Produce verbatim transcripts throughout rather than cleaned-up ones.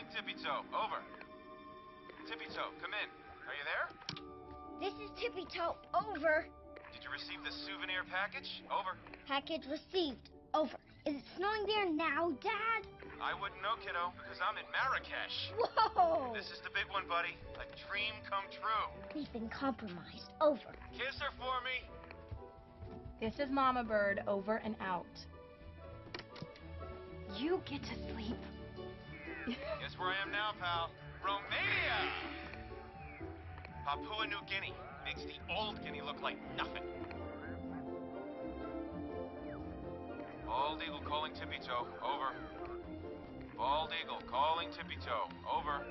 Tippy Toe. Over. Tippy Toe, come in. Are you there? This is Tippy Toe. Over. Did you receive the souvenir package? Over. Package received. Over. Is it snowing there now, Dad? I wouldn't know, kiddo, because I'm in Marrakesh. Whoa! This is the big one, buddy. A dream come true. We've been compromised. Over. Kiss her for me. This is Mama Bird, over and out. You get to sleep. Guess where I am now, pal? Romania! Papua New Guinea makes the old Guinea look like nothing. Bald Eagle calling Tippy Toe. Over. Bald Eagle calling Tippy Toe. Over.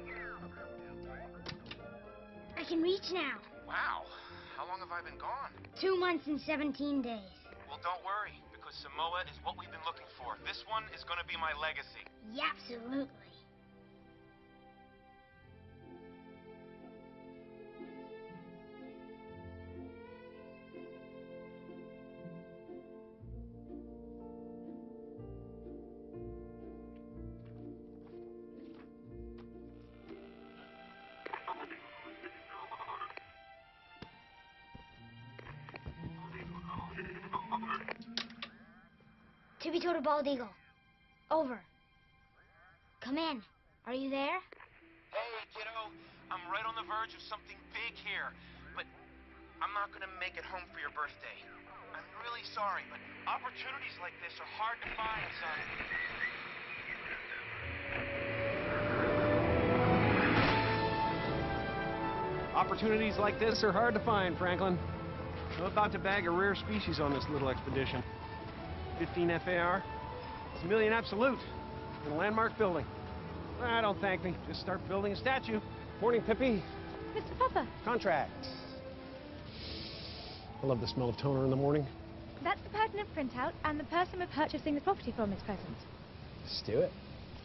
I can reach now. Wow. How long have I been gone? Two months and seventeen days. Well, don't worry, because Samoa is what we've been looking for. This one is going to be my legacy. Yeah, absolutely. Tippy Toe to Bald Eagle. Over. Come in. Are you there? Hey, kiddo. I'm right on the verge of something big here, but I'm not going to make it home for your birthday. I'm really sorry, but opportunities like this are hard to find, son. Opportunities like this are hard to find, Franklin. I'm about to bag a rare species on this little expedition. fifteen F A R. It's a million absolute. In a landmark building. Ah, don't thank me. Just start building a statue. Morning, Pippi. Mister Popper. Contract. I love the smell of toner in the morning. That's the pertinent printout and the person we're purchasing the property from is present. Let's do it.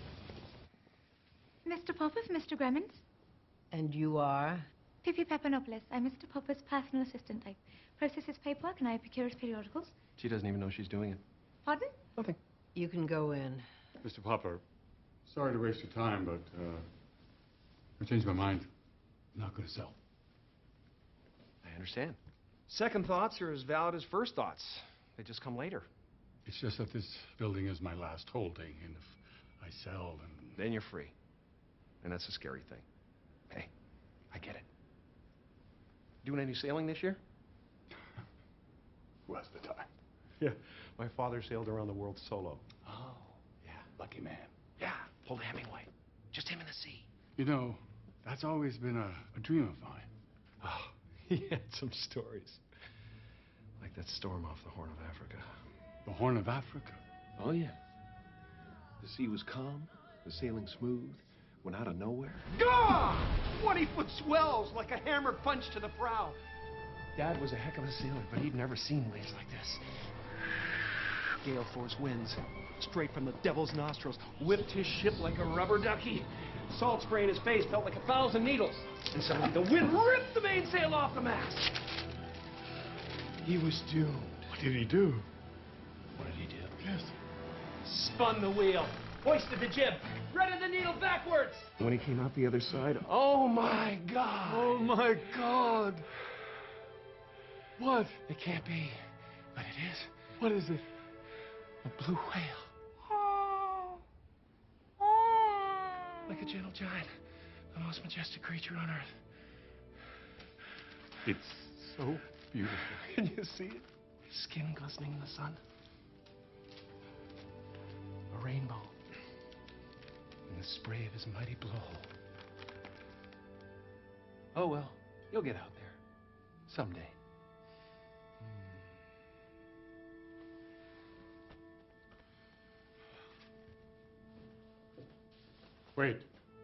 Mister Popper for Mister Gremmons. And you are? Pippi Papanopoulos. I'm Mister Popper's personal assistant. I process his paperwork and I procure his periodicals. She doesn't even know she's doing it. Pardon? Nothing. You can go in. Mister Popper, sorry to waste your time, but uh, I changed my mind. I'm not going to sell. I understand. Second thoughts are as valid as first thoughts. They just come later. It's just that this building is my last holding, and if I sell, then... Then you're free. And that's a scary thing. Hey, I get it. Doing any sailing this year? Who has the time? Yeah, my father sailed around the world solo. Oh, yeah, lucky man. Yeah, pulled Hemingway. Just him in the sea. You know, that's always been a, a dream of mine. Oh, he had some stories. Like that storm off the Horn of Africa. The Horn of Africa? Oh, yeah. The sea was calm, the sailing smooth, when out of nowhere... Gah! twenty-foot swells like a hammer punch to the prow. Dad was a heck of a sailor, but he'd never seen waves like this. Gale force winds, straight from the devil's nostrils, whipped his ship like a rubber ducky. Salt spray in his face felt like a thousand needles. And suddenly the wind ripped the mainsail off the mast. He was doomed. What did he do? What did he do? Yes. Spun the wheel, hoisted the jib, threaded the needle backwards. When he came out the other side, oh my God! Oh my God! What? It can't be, but it is. What is it? A blue whale. Like a gentle giant, the most majestic creature on earth. It's so beautiful. Can you see it? Skin glistening in the sun. A rainbow. In the spray of his mighty blowhole. Oh well, you'll get out there. Someday. Wait.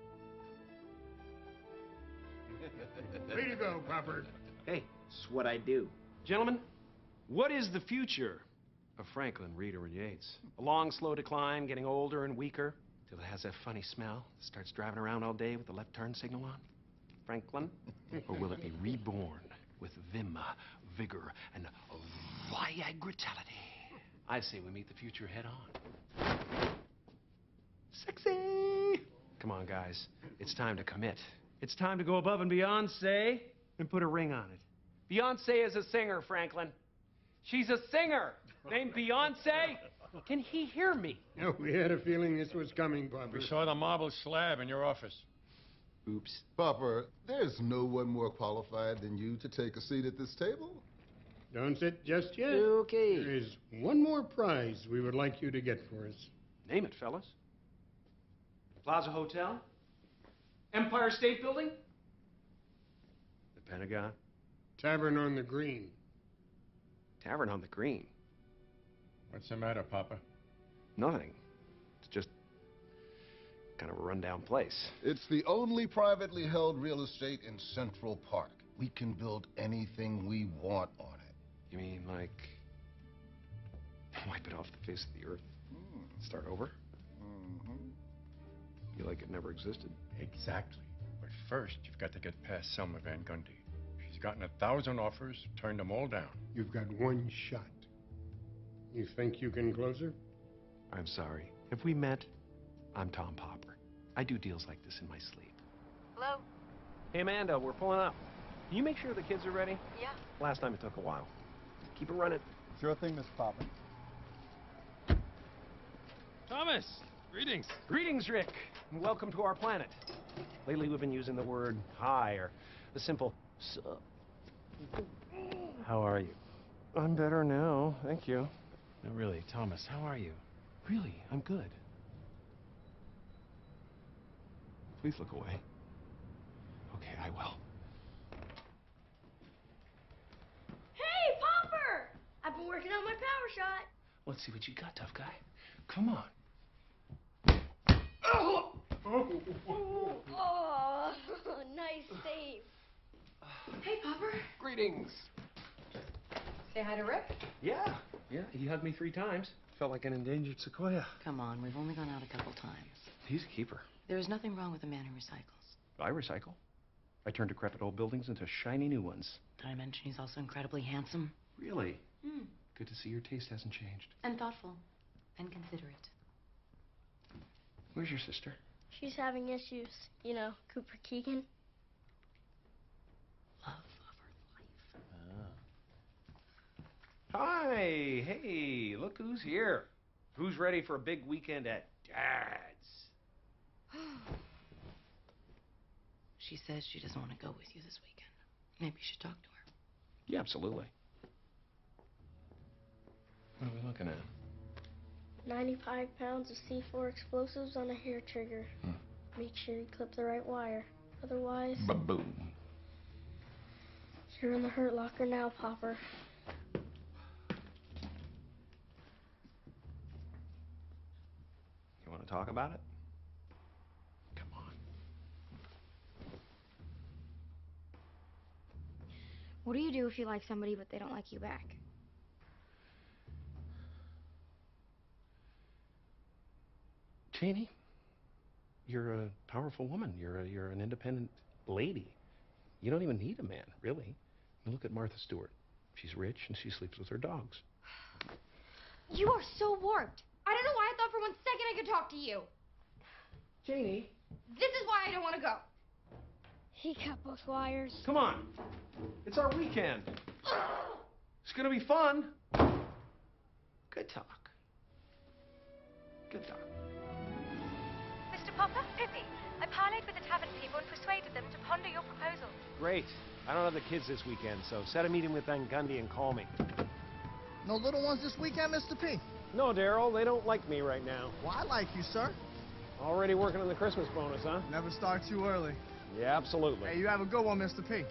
Way to go, Popper. Hey, it's what I do. Gentlemen, what is the future of Franklin, Reader, and Yates? A long, slow decline, getting older and weaker, till it has that funny smell, starts driving around all day with the left turn signal on? Franklin? Or will it be reborn with vim, vigor, and viagritality? I say we meet the future head on. Sexy! Come on, guys. It's time to commit. It's time to go above and beyond, say, and put a ring on it. Beyonce is a singer, Franklin. She's a singer named Beyonce. Can he hear me? No, we had a feeling this was coming, Papa. We saw the marble slab in your office. Oops. Papa, there's no one more qualified than you to take a seat at this table. Don't sit just yet. Okay. There is one more prize we would like you to get for us. Name it, fellas. Plaza Hotel? Empire State Building? The Pentagon? Tavern on the Green. Tavern on the Green? What's the matter, Papa? Nothing. It's just kind of a rundown place. It's the only privately held real estate in Central Park. We can build anything we want on it. You mean like wipe it off the face of the earth? Mm. Start over? Mm-hmm. You like it never existed? Exactly. But first, you've got to get past Selma Van Gundy. She's gotten a thousand offers, turned them all down. You've got one shot. You think you can close her? I'm sorry. Have we met? I'm Tom Popper. I do deals like this in my sleep. Hello? Hey, Amanda, we're pulling up. Can you make sure the kids are ready? Yeah. Last time it took a while. Keep it running. Sure thing, Mister Popper. Thomas, greetings. Greetings, Rick, and welcome to our planet. Lately, we've been using the word hi or the simple sup. How are you? I'm better now, thank you. No, really, Thomas, how are you? Really, I'm good. Please look away. Okay, I will. Hey, Popper! I've been working on my power shot. Let's see what you got, tough guy. Come on. Oh, oh nice save. Hey, Popper. Greetings. Say hi to Rick. Yeah, yeah, he hugged me three times. Felt like an endangered sequoia. Come on, we've only gone out a couple times. He's a keeper. There is nothing wrong with a man who recycles. I recycle. I turn decrepit old buildings into shiny new ones. Did I mention he's also incredibly handsome? Really? Hmm. Good to see your taste hasn't changed. And thoughtful. And considerate. Where's your sister? She's having issues. You know, Cooper Keegan. Love of her life. Hi, hey, look who's here. Who's ready for a big weekend at Dad's? She says she doesn't want to go with you this weekend. Maybe you should talk to her. Yeah, absolutely. What are we looking at? ninety-five pounds of C four explosives on a hair trigger. Hmm. Make sure you clip the right wire. Otherwise, Ba-boom. you're in the hurt locker now, Popper. You want to talk about it? Come on. What do you do if you like somebody but they don't like you back? Janie, you're a powerful woman. You're a, you're an independent lady. You don't even need a man, really. You look at Martha Stewart. She's rich and she sleeps with her dogs. You are so warped. I don't know why I thought for one second I could talk to you. Janie. This is why I don't want to go. He cut both wires. Come on. It's our weekend. It's gonna be fun. Good talk. Good talk. Mister Popper, Pippi, I parleyed with the tavern people and persuaded them to ponder your proposal. Great. I don't have the kids this weekend, so set a meeting with Van Gundy and call me. No little ones this weekend, Mister P? No, Daryl, they don't like me right now. Well, I like you, sir. Already working on the Christmas bonus, huh? Never start too early. Yeah, absolutely. Hey, you have a good one, Mister P.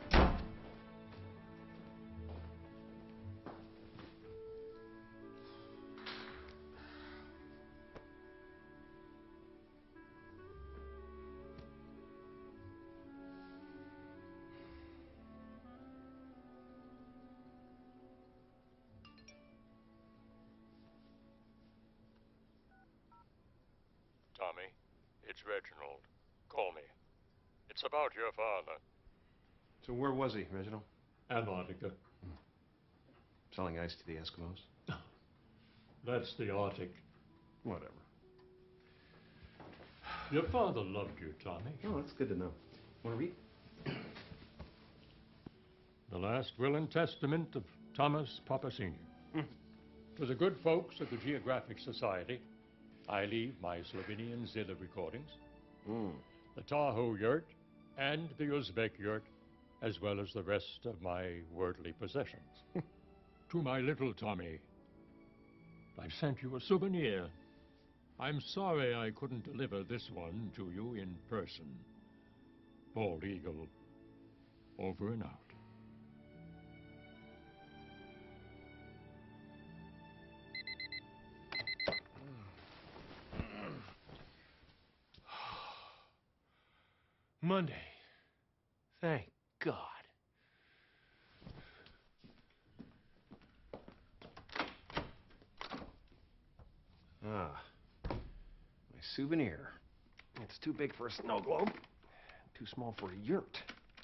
Tommy, it's Reginald. Call me. It's about your father. So where was he, Reginald? Antarctica. Selling ice to the Eskimos? That's the Arctic. Whatever. Your father loved you, Tommy. Oh, that's good to know. Want to read? The last will and testament of Thomas Popper Senior Mm. To the good folks of the Geographic Society, I leave my Slovenian Zilla recordings, Mm. the Tahoe yurt, and the Uzbek yurt, as well as the rest of my worldly possessions. To my little Tommy, I've sent you a souvenir. I'm sorry I couldn't deliver this one to you in person. Bald Eagle, over and out. Monday. Thank God. Ah, my souvenir. It's too big for a snow globe, too small for a yurt.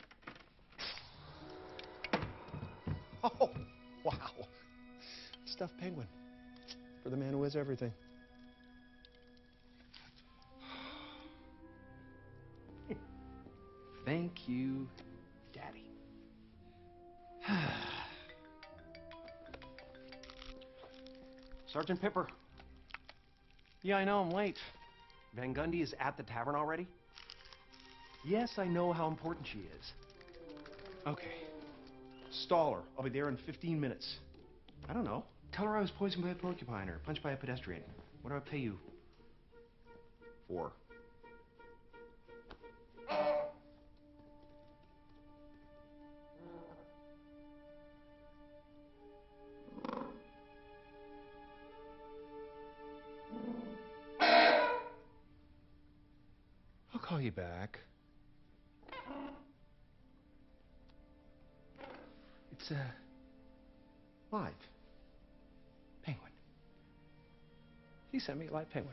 Oh, wow. Stuffed penguin. For the man who has everything. Thank you, Daddy. Sergeant Pipper. Yeah, I know I'm late. Van Gundy is at the tavern already? Yes, I know how important she is. Okay. Stall her. I'll be there in fifteen minutes. I don't know. Tell her I was poisoned by a porcupine or punched by a pedestrian. What do I pay you for? I'll call you back. It's a live penguin. He sent me a live penguin.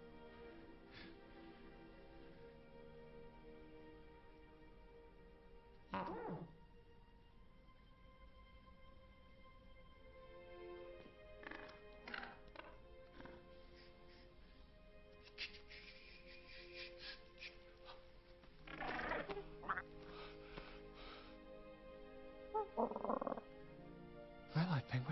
I like penguin.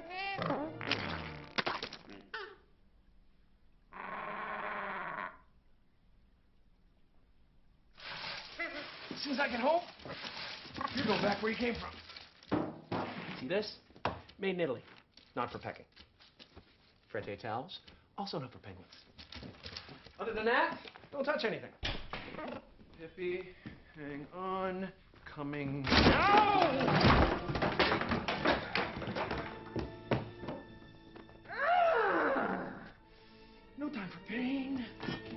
As soon as I get home, you go back where you came from. See this? Made in Italy. Not for pecking. Frette towels, also not for penguins. Other than that, don't touch anything. Pippi, hang on. Coming now! No time for pain.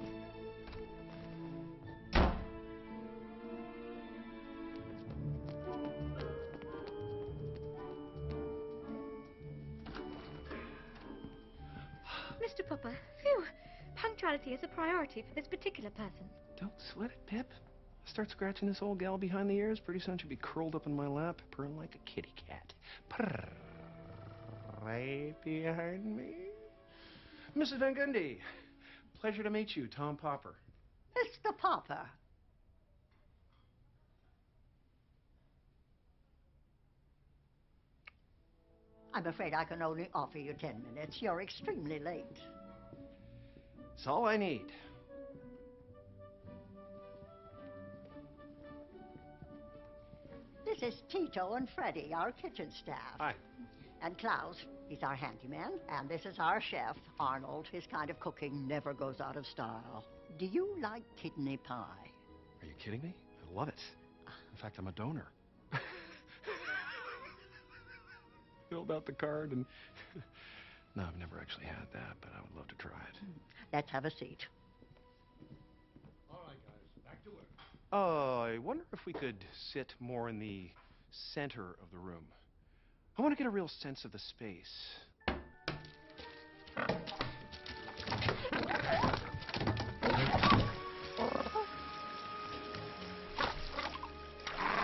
Mister Popper, phew. Punctuality is a priority for this particular person. Don't sweat it, Pip. Start scratching this old gal behind the ears. Pretty soon she'll be curled up in my lap, purring like a kitty cat. Purr. Right behind me. Missus Van Gundy, pleasure to meet you, Tom Popper. Mister Popper. I'm afraid I can only offer you ten minutes. You're extremely late. It's all I need. This is Tito and Freddie, our kitchen staff. Hi. And Klaus, he's our handyman. And this is our chef, Arnold. His kind of cooking never goes out of style. Do you like kidney pie? Are you kidding me? I love it. In fact, I'm a donor. Filled out the card and... No, I've never actually had that, but I would love to try it. Let's have a seat. All right, guys, back to work. Oh, I wonder if we could sit more in the center of the room. I want to get a real sense of the space.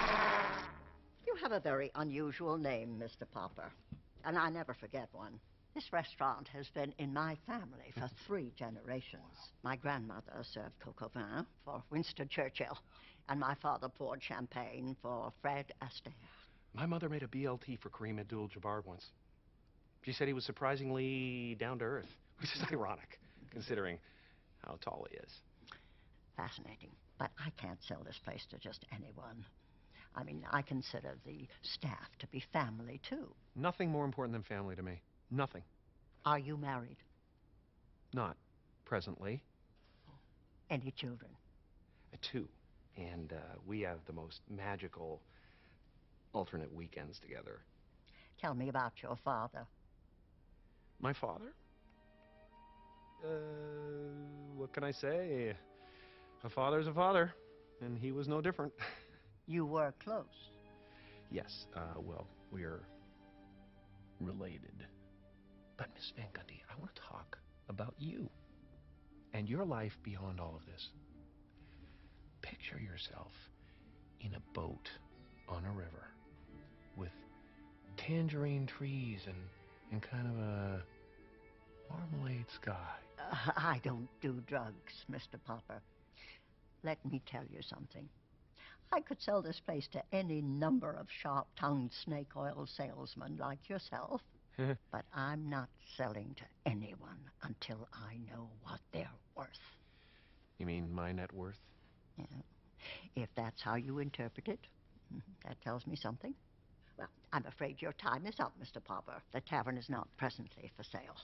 You have a very unusual name, Mister Popper. And I never forget one. This restaurant has been in my family for three generations. My grandmother served coq au vin for Winston Churchill, and my father poured champagne for Fred Astaire. My mother made a B L T for Kareem Abdul-Jabbar once. She said he was surprisingly down to earth, which is ironic, considering how tall he is. Fascinating. But I can't sell this place to just anyone. I mean, I consider the staff to be family, too. Nothing more important than family to me. Nothing. Are you married? Not presently. Any children? Uh, two. And uh, we have the most magical alternate weekends together. Tell me about your father. My father? Uh, what can I say? A father's a father, and he was no different. You were close. Yes, uh, well, we're related. But, Miss Van Gundy, I want to talk about you and your life beyond all of this. Picture yourself in a boat on a river with tangerine trees and, and kind of a marmalade sky. Uh, I don't do drugs, Mister Popper. Let me tell you something. I could sell this place to any number of sharp-tongued snake oil salesmen like yourself, but I'm not selling to anyone until I know what they're worth. You mean my net worth? Yeah. If that's how you interpret it, that tells me something. Well, I'm afraid your time is up, Mister Popper. The tavern is not presently for sale.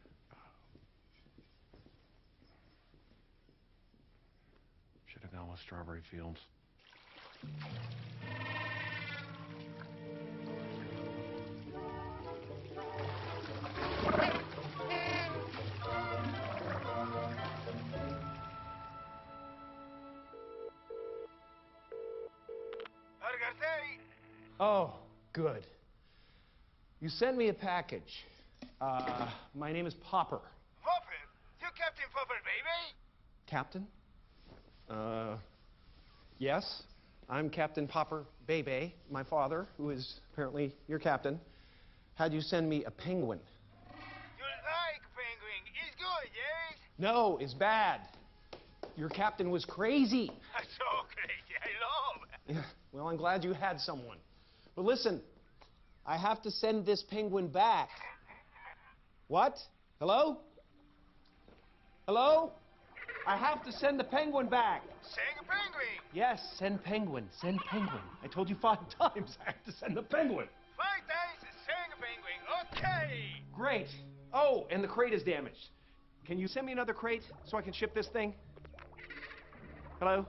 Should have gone with Strawberry Fields. Oh, good. You sent me a package. Uh, my name is Popper. Popper? You Captain Popper, baby? Captain? Uh, yes. I'm Captain Popper Bebe. My father, who is apparently your captain, had you send me a penguin. You like penguin. It's good, yes? No, it's bad. Your captain was crazy. So crazy. I love. Yeah, well, I'm glad you had someone. But listen, I have to send this penguin back. What? Hello? Hello? I have to send the penguin back. Send a penguin. Yes, send penguin. Send penguin. I told you five times I have to send the penguin. Five times, send a penguin. Okay. Great. Oh, and the crate is damaged. Can you send me another crate so I can ship this thing? Hello?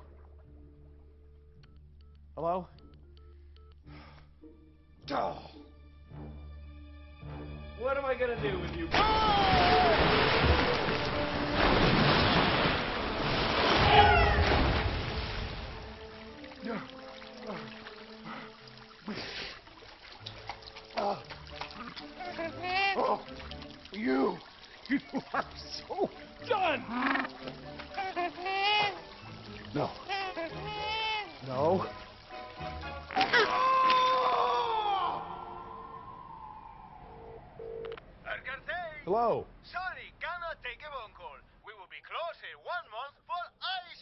Hello? Oh. What am I gonna do with you? Oh. Oh. You! You are so done! No. No. Hello. Sorry, cannot take a phone call. We will be closed in one month for Ice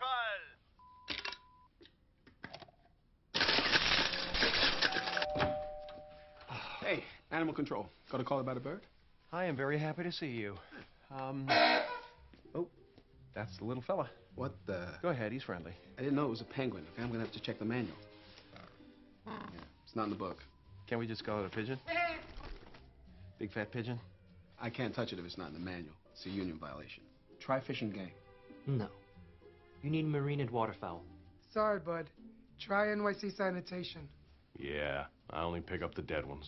Festival. Hey, animal control. Got a call about a bird? I am very happy to see you. Um. Oh, that's the little fella. What the? Go ahead, he's friendly. I didn't know it was a penguin. Okay, I'm gonna have to check the manual. Yeah, it's not in the book. Can't we just call it a pigeon? Big fat pigeon? I can't touch it if it's not in the manual. It's a union violation. Try fish and game. No. You need marine and waterfowl. Sorry, bud. Try N Y C sanitation. Yeah, I only pick up the dead ones.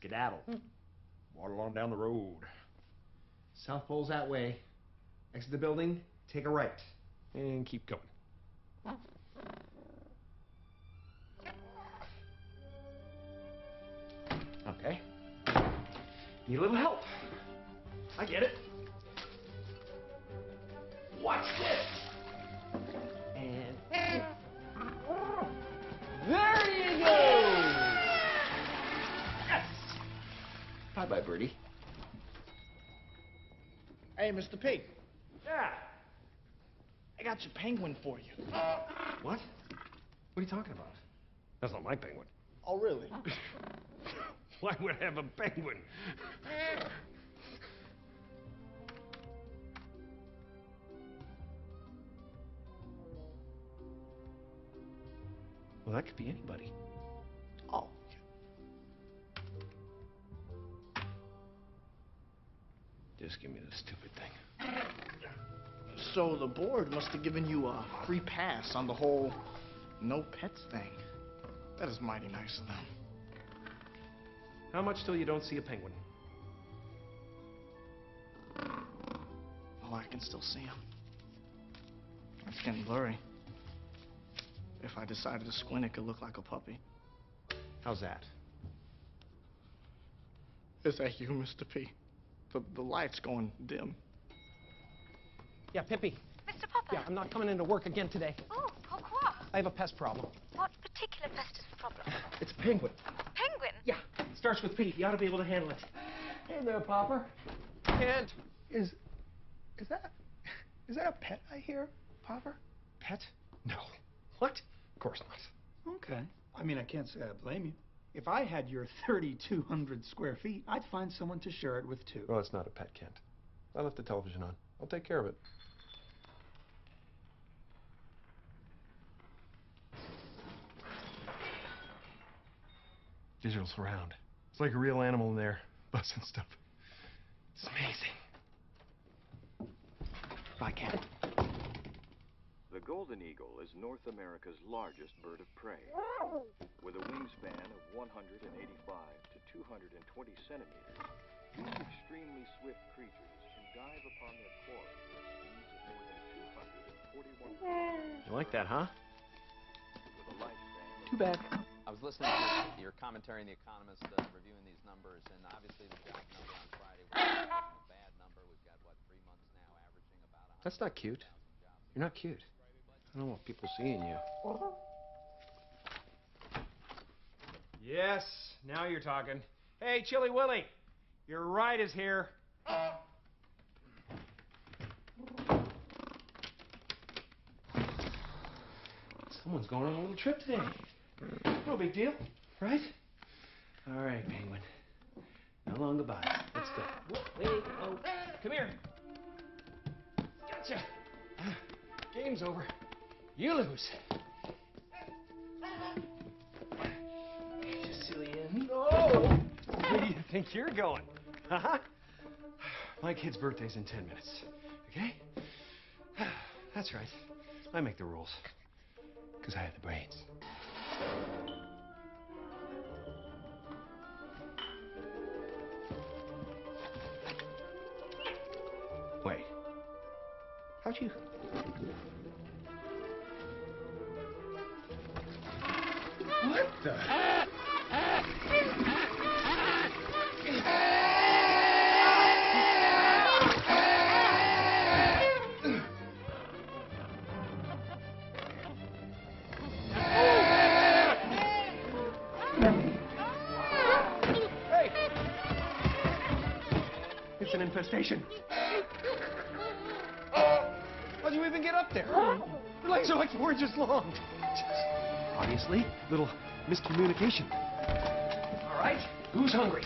Skedaddle. Waddle on down the road. South Pole's that way. Exit the building, take a right, and keep going. Okay. Need a little help. I get it. Watch this. And there you go. Yes. Bye, bye, birdie. Hey, Mister P. Yeah. I got your penguin for you. What? What are you talking about? That's not my penguin. Oh, really? Why would I have a penguin? Well, that could be anybody. Oh. Just give me the stupid thing. So the board must have given you a free pass on the whole no pets thing. That is mighty nice of them. How much till you don't see a penguin? Oh, I can still see him. It's getting blurry. If I decided to squint, it could look like a puppy. How's that? Is that you, Mister P? The, the light's going dim. Yeah, Pippi. Mister Popper. Yeah, I'm not coming into work again today. Oh, pourquoi? I have a pest problem. What particular pest is the problem? It's a penguin. Penguin? Yeah, starts with P. You ought to be able to handle it. Hey there, Popper. Can't. Is is that is that a pet I hear, Popper? Pet? No. What? Of course not. Okay. I mean, I can't say I blame you. If I had your thirty-two hundred square feet, I'd find someone to share it with too. Well, it's not a pet, Kent. I left the television on. I'll take care of it. Digital surround. It's like a real animal in there, buzzing stuff. It's amazing. Bye, Cat. The golden eagle is North America's largest bird of prey. With a wingspan of one hundred eighty-five to two hundred twenty centimeters, these extremely swift creatures can dive upon their quarry with speeds of more than two hundred forty-one kilometers. You like that, huh? With a lifespan. Too bad. I was listening to your commentary in The Economist, uh, reviewing these numbers, and obviously the job number on Friday was a bad number. We've got, what, three months now averaging about one hundred thousand That's not cute. jobs. You're not cute. I don't want people seeing you. Yes, now you're talking. Hey, Chilly Willy, your ride is here. Someone's going on a little trip today. No big deal, right? All right, Penguin. No long goodbye. Let's go. Whoa, wait, oh, come here. Gotcha. Game's over. You lose. You silly end. No! Where do you think you're going? Huh? My kid's birthday's in ten minutes. Okay? That's right. I make the rules. Because I have the brains. Wait. How'd you... What the? Hey! It's an infestation. How'd you even get up there? Your legs are like four inches long. Obviously, little miscommunication. All right, who's hungry?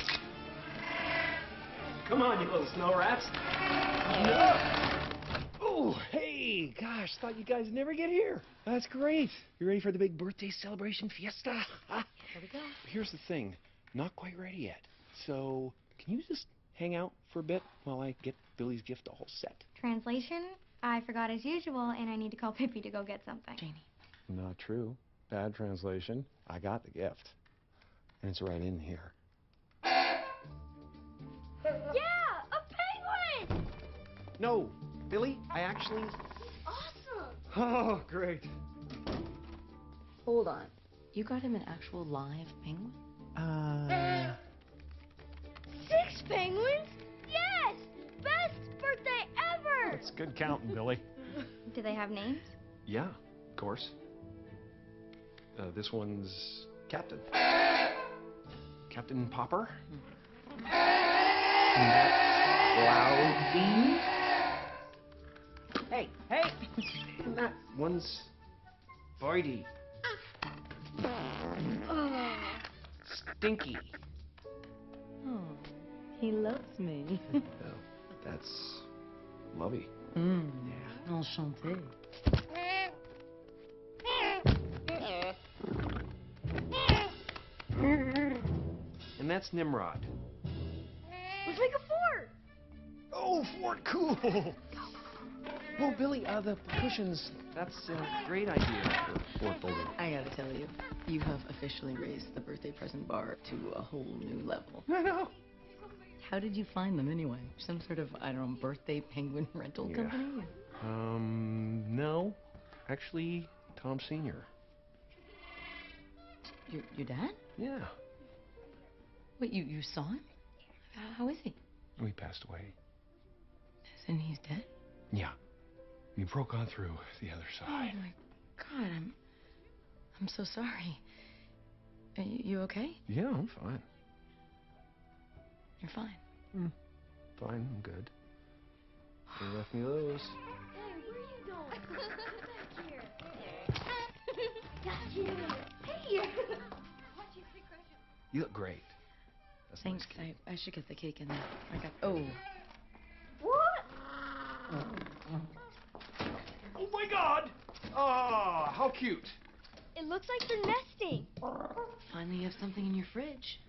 Come on, you little snow rats. Oh, hey, gosh, thought you guys never get here. That's great. You ready for the big birthday celebration fiesta? Huh? Here we go. Here's the thing, not quite ready yet. So, can you just hang out for a bit while I get Billy's gift all set? Translation, I forgot as usual, and I need to call Pippi to go get something. Janie. Not true. Bad translation. I got the gift. And it's right in here. No, Billy, I actually... Awesome! Oh, great. Hold on. You got him an actual live penguin? Uh... Six penguins? Yes! Best birthday ever! That's good counting, Billy. Do they have names? Yeah, of course. Uh, this one's Captain. Captain Popper. And that's Cloudy. Hey, hey! And that one's Boydie. Oh. Stinky. Oh, he loves me. No, that's Lovey. Mm. Yeah. Enchanté. And that's Nimrod. Let's make a fort! Oh, fort, cool! Oh, Billy, uh, the cushions, that's a great idea for fort building. I gotta tell you, you have officially raised the birthday present bar to a whole new level. I know. How did you find them anyway? Some sort of, I don't know, birthday penguin rental Yeah. company? Um, no. Actually, Tom Senior Your, your dad? Yeah. Wait, you, you saw him? How, how is he? We passed away. And he's dead? Yeah. We broke on through the other Oh side. my God, I'm, I'm so sorry. Are you, you okay? Yeah, I'm fine. You're fine. Mm. Fine, I'm good. They left me those. Hey, where are you going? Back here. Got you. Hey! You look great. That's Thanks. nice cake. I, I should get the cake in there. I got. Oh. What? Oh my God! Oh, how cute. It looks like they're nesting. Finally, you have something in your fridge.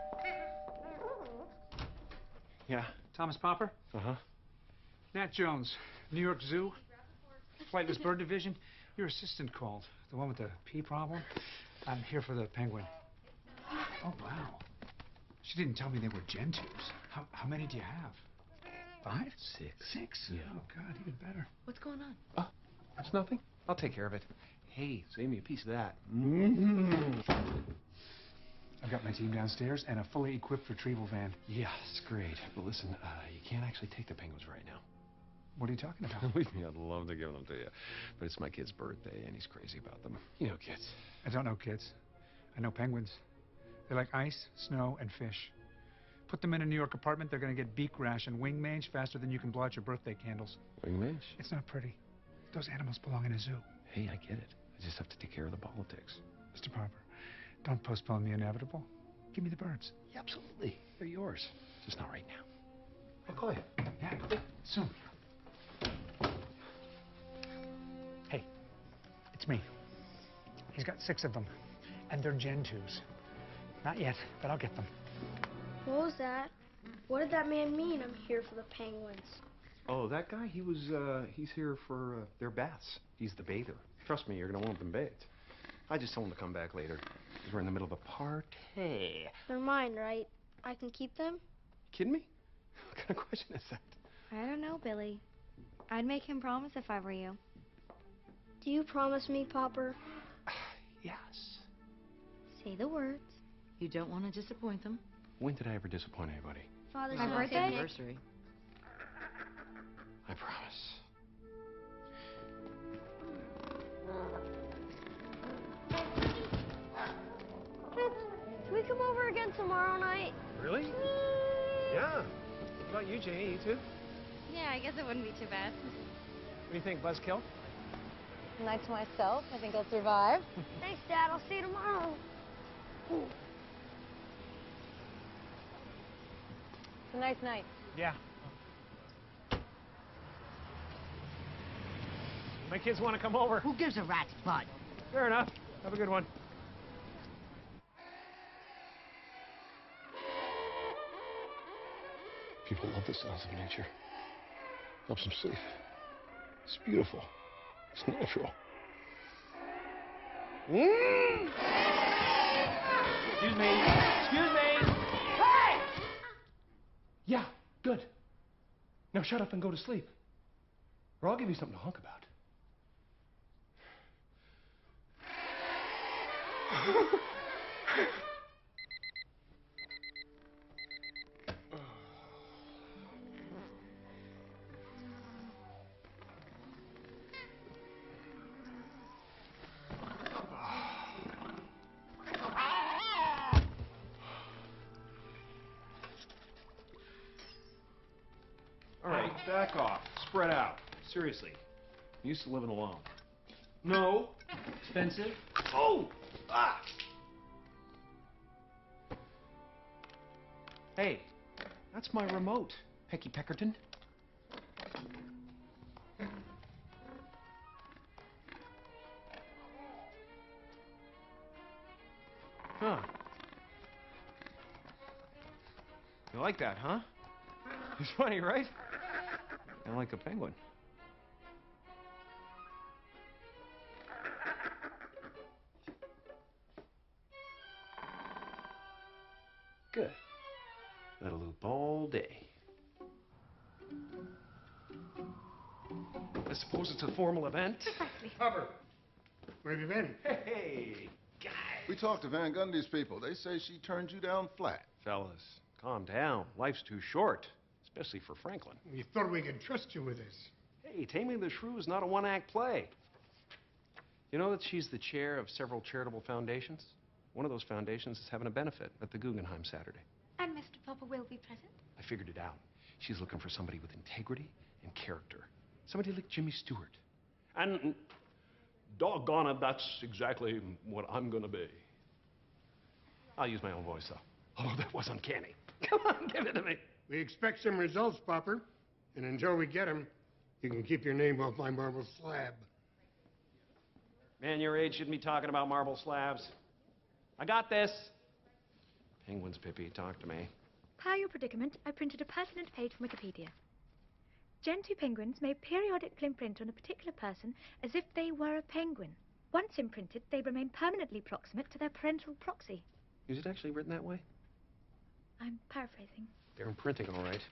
Yeah. Thomas Popper? Uh-huh. Nat Jones, New York Zoo. Flightless Bird Division. Your assistant called. The one with the pee problem. I'm here for the penguin. Oh, wow. She didn't tell me they were gen tubes. How, how many do you have? Five? Six. Six? Yeah. Oh, God, even better. What's going on? Oh, that's nothing. I'll take care of it. Hey, save me a piece of that. Mm-hmm. I've got my team downstairs and a fully equipped retrieval van. Yeah, it's great. But listen, uh, you can't actually take the penguins right now. What are you talking about? Believe me, I'd love to give them to you. But it's my kid's birthday, and he's crazy about them. You know kids. I don't know kids. I know penguins. They like ice, snow, and fish. Put them in a New York apartment, they're going to get beak rash and wing mange faster than you can blow out your birthday candles. Wing mange? It's not pretty. Those animals belong in a zoo. Hey, I get it. I just have to take care of the politics. Mister Popper, don't postpone the inevitable. Give me the birds. Yeah, absolutely. They're yours. Just not right now. I'll call you. Yeah, soon. Hey, it's me. He's got six of them, and they're gen twos. Not yet, but I'll get them. What was that? What did that man mean? I'm here for the penguins. Oh, that guy, he was, uh, he's here for uh, their baths. He's the bather. Trust me, you're going to want them bathed. I just told him to come back later, because we're in the middle of a party. They're mine, right? I can keep them? Kidding me? What kind of question is that? I don't know, Billy. I'd make him promise if I were you. Do you promise me, Popper? Yes. Say the words. You don't want to disappoint them. When did I ever disappoint anybody? Father's My Day. birthday? Anniversary. I promise. Can we come over again tomorrow night? Really? Yeah. What about you, Janie? You too? Yeah, I guess it wouldn't be too bad. What do you think, Buzzkill? Night to myself. I think I'll survive. Thanks, Dad. I'll see you tomorrow. It's a nice night. Yeah. My kids want to come over. Who gives a rat's butt? Fair enough. Have a good one. People love the sounds of nature. Helps them sleep. It's beautiful. It's natural. Mm. Excuse me. Excuse me. Hey! Yeah, good. Now shut up and go to sleep. Or I'll give you something to hunk about. All right, back off. Spread out. Seriously. I'm used to living alone. No. Expensive? Oh! Ah! Hey, that's my remote, Pecky Peckerton. Huh. You like that, huh? It's funny, right? I like a penguin. Good. Let a loop all day. I suppose it's a formal event. Precisely. Hubber, where have you been? Hey, guys. We talked to Van Gundy's people. They say she turned you down flat. Fellas, calm down. Life's too short, especially for Franklin. We thought we could trust you with this. Hey, Taming the Shrew is not a one-act play. You know that she's the chair of several charitable foundations? One of those foundations is having a benefit at the Guggenheim Saturday. And Mister Popper will be present? I figured it out. She's looking for somebody with integrity and character. Somebody like Jimmy Stewart. And doggone it, that's exactly what I'm gonna be. I'll use my own voice, though. Although that was uncanny. Come on, give it to me. We expect some results, Popper. And until we get them, you can keep your name off my marble slab. Man your age shouldn't be talking about marble slabs. I got this. Penguins, Pippi, talk to me. Per your predicament, I printed a pertinent page from Wikipedia. Gentoo penguins may periodically imprint on a particular person as if they were a penguin. Once imprinted, they remain permanently proximate to their parental proxy. Is it actually written that way? I'm paraphrasing. They're imprinting, all right.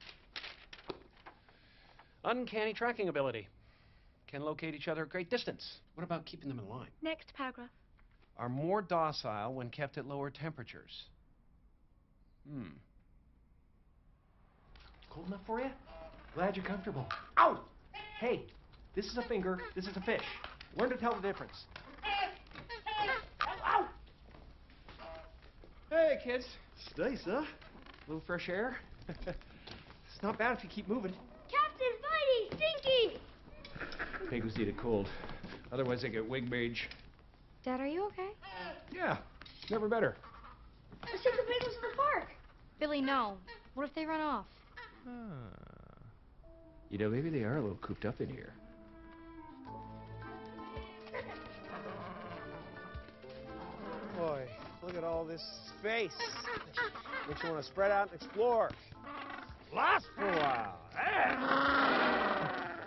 Uncanny tracking ability. Can locate each other at great distance. What about keeping them in line? Next paragraph. Are more docile when kept at lower temperatures. Hmm. Cold enough for you? Glad you're comfortable. Ow! Hey, this is a finger, this is a fish. Learn to tell the difference. Ow! Hey, kids. It's nice, huh? A little fresh air. It's not bad if you keep moving. Captain Bitey! Stinky! Penguins need it cold. Otherwise, they get wig beige. Dad, are you okay? Yeah, never better. Let's take the penguins to the park. Billy, no. What if they run off? You know, maybe they are a little cooped up in here. Boy, look at all this space. Makes you want to spread out and explore. Last for a while. Hey!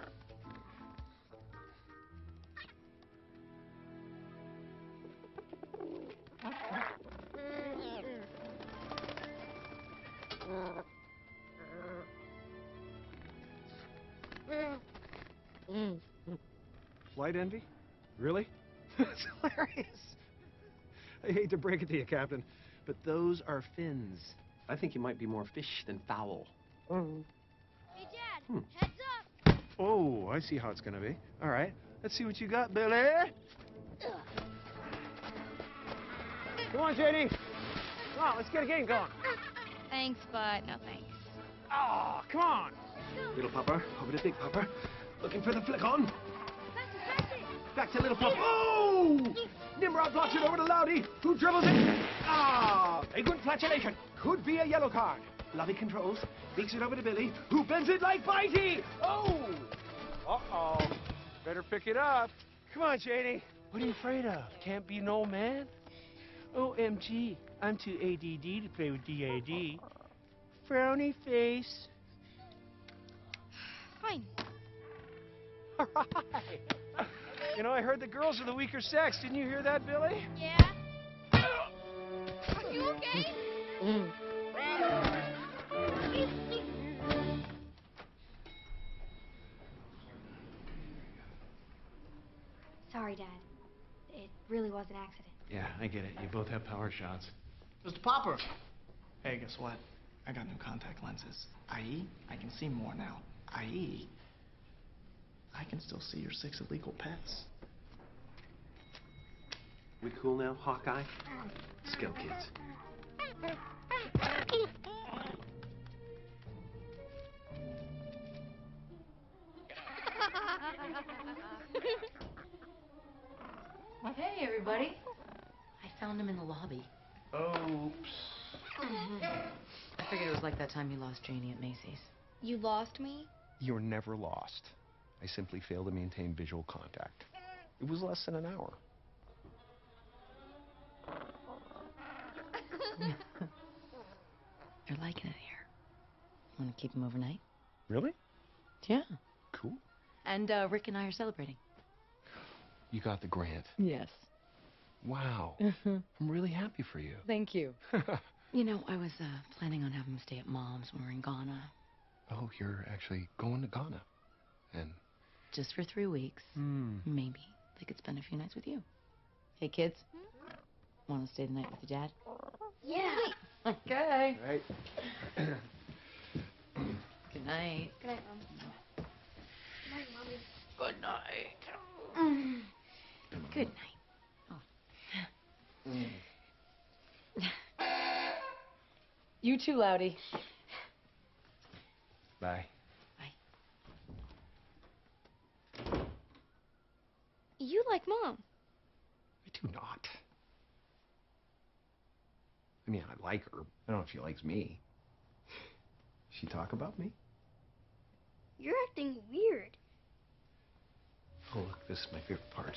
Flight envy? Really? That's hilarious. I hate to break it to you, Captain, but those are fins. I think you might be more fish than fowl. Hey, Dad, Hmm. heads up. Oh, I see how it's gonna be. All right, let's see what you got, Billy. Come on, J D. Come on, let's get a game going. Thanks, but no thanks. Oh, come on. Little Papa, over to Big Papa. Looking for the flick on. Faster, faster. Back to Little Papa. Oh! Nimrod blocks it over to Loudy, who dribbles it. Ah! A good flatulation. Could be a yellow card. Lovey controls, beaks it over to Billy, who bends it like Bitey. Oh! Uh-oh. Better pick it up. Come on, J D. What are you afraid of? Can't be no man? O M G, I'm too A D D to play with D A D. Frowny face. Fine. All right. You know, I heard the girls are the weaker sex. Didn't you hear that, Billy? Yeah. Are you okay? Sorry, Dad. It really was an accident. Yeah, I get it. You both have power shots. Mister Popper! Hey, guess what? I got new contact lenses. that is, I can see more now. that is, I can still see your six illegal pets. We cool now, Hawkeye? Let's go, kids. Hey, everybody. I found him in the lobby. Oops. I figured it was like that time you lost Janie at Macy's. You lost me? You're never lost. I simply failed to maintain visual contact. It was less than an hour. You're liking it here. Want to keep him overnight? Really? Yeah. Cool. And uh, Rick and I are celebrating. You got the grant. Yes. Wow. Mm-hmm. I'm really happy for you. Thank you. You know, I was uh, planning on having him stay at Mom's when we're in Ghana. Oh, you're actually going to Ghana? And just for three weeks. Hmm. Maybe they could spend a few nights with you. Hey, kids. Want to stay the night with your dad? Yeah. Okay. Right. Good night. Good night, Mom. Good night, Mommy. Good night. Mm. Good night. Oh. You too, Loudy. Bye. You like Mom. I do not. I mean, I like her. I don't know if she likes me. She talk about me? You're acting weird. Oh, look, this is my favorite part.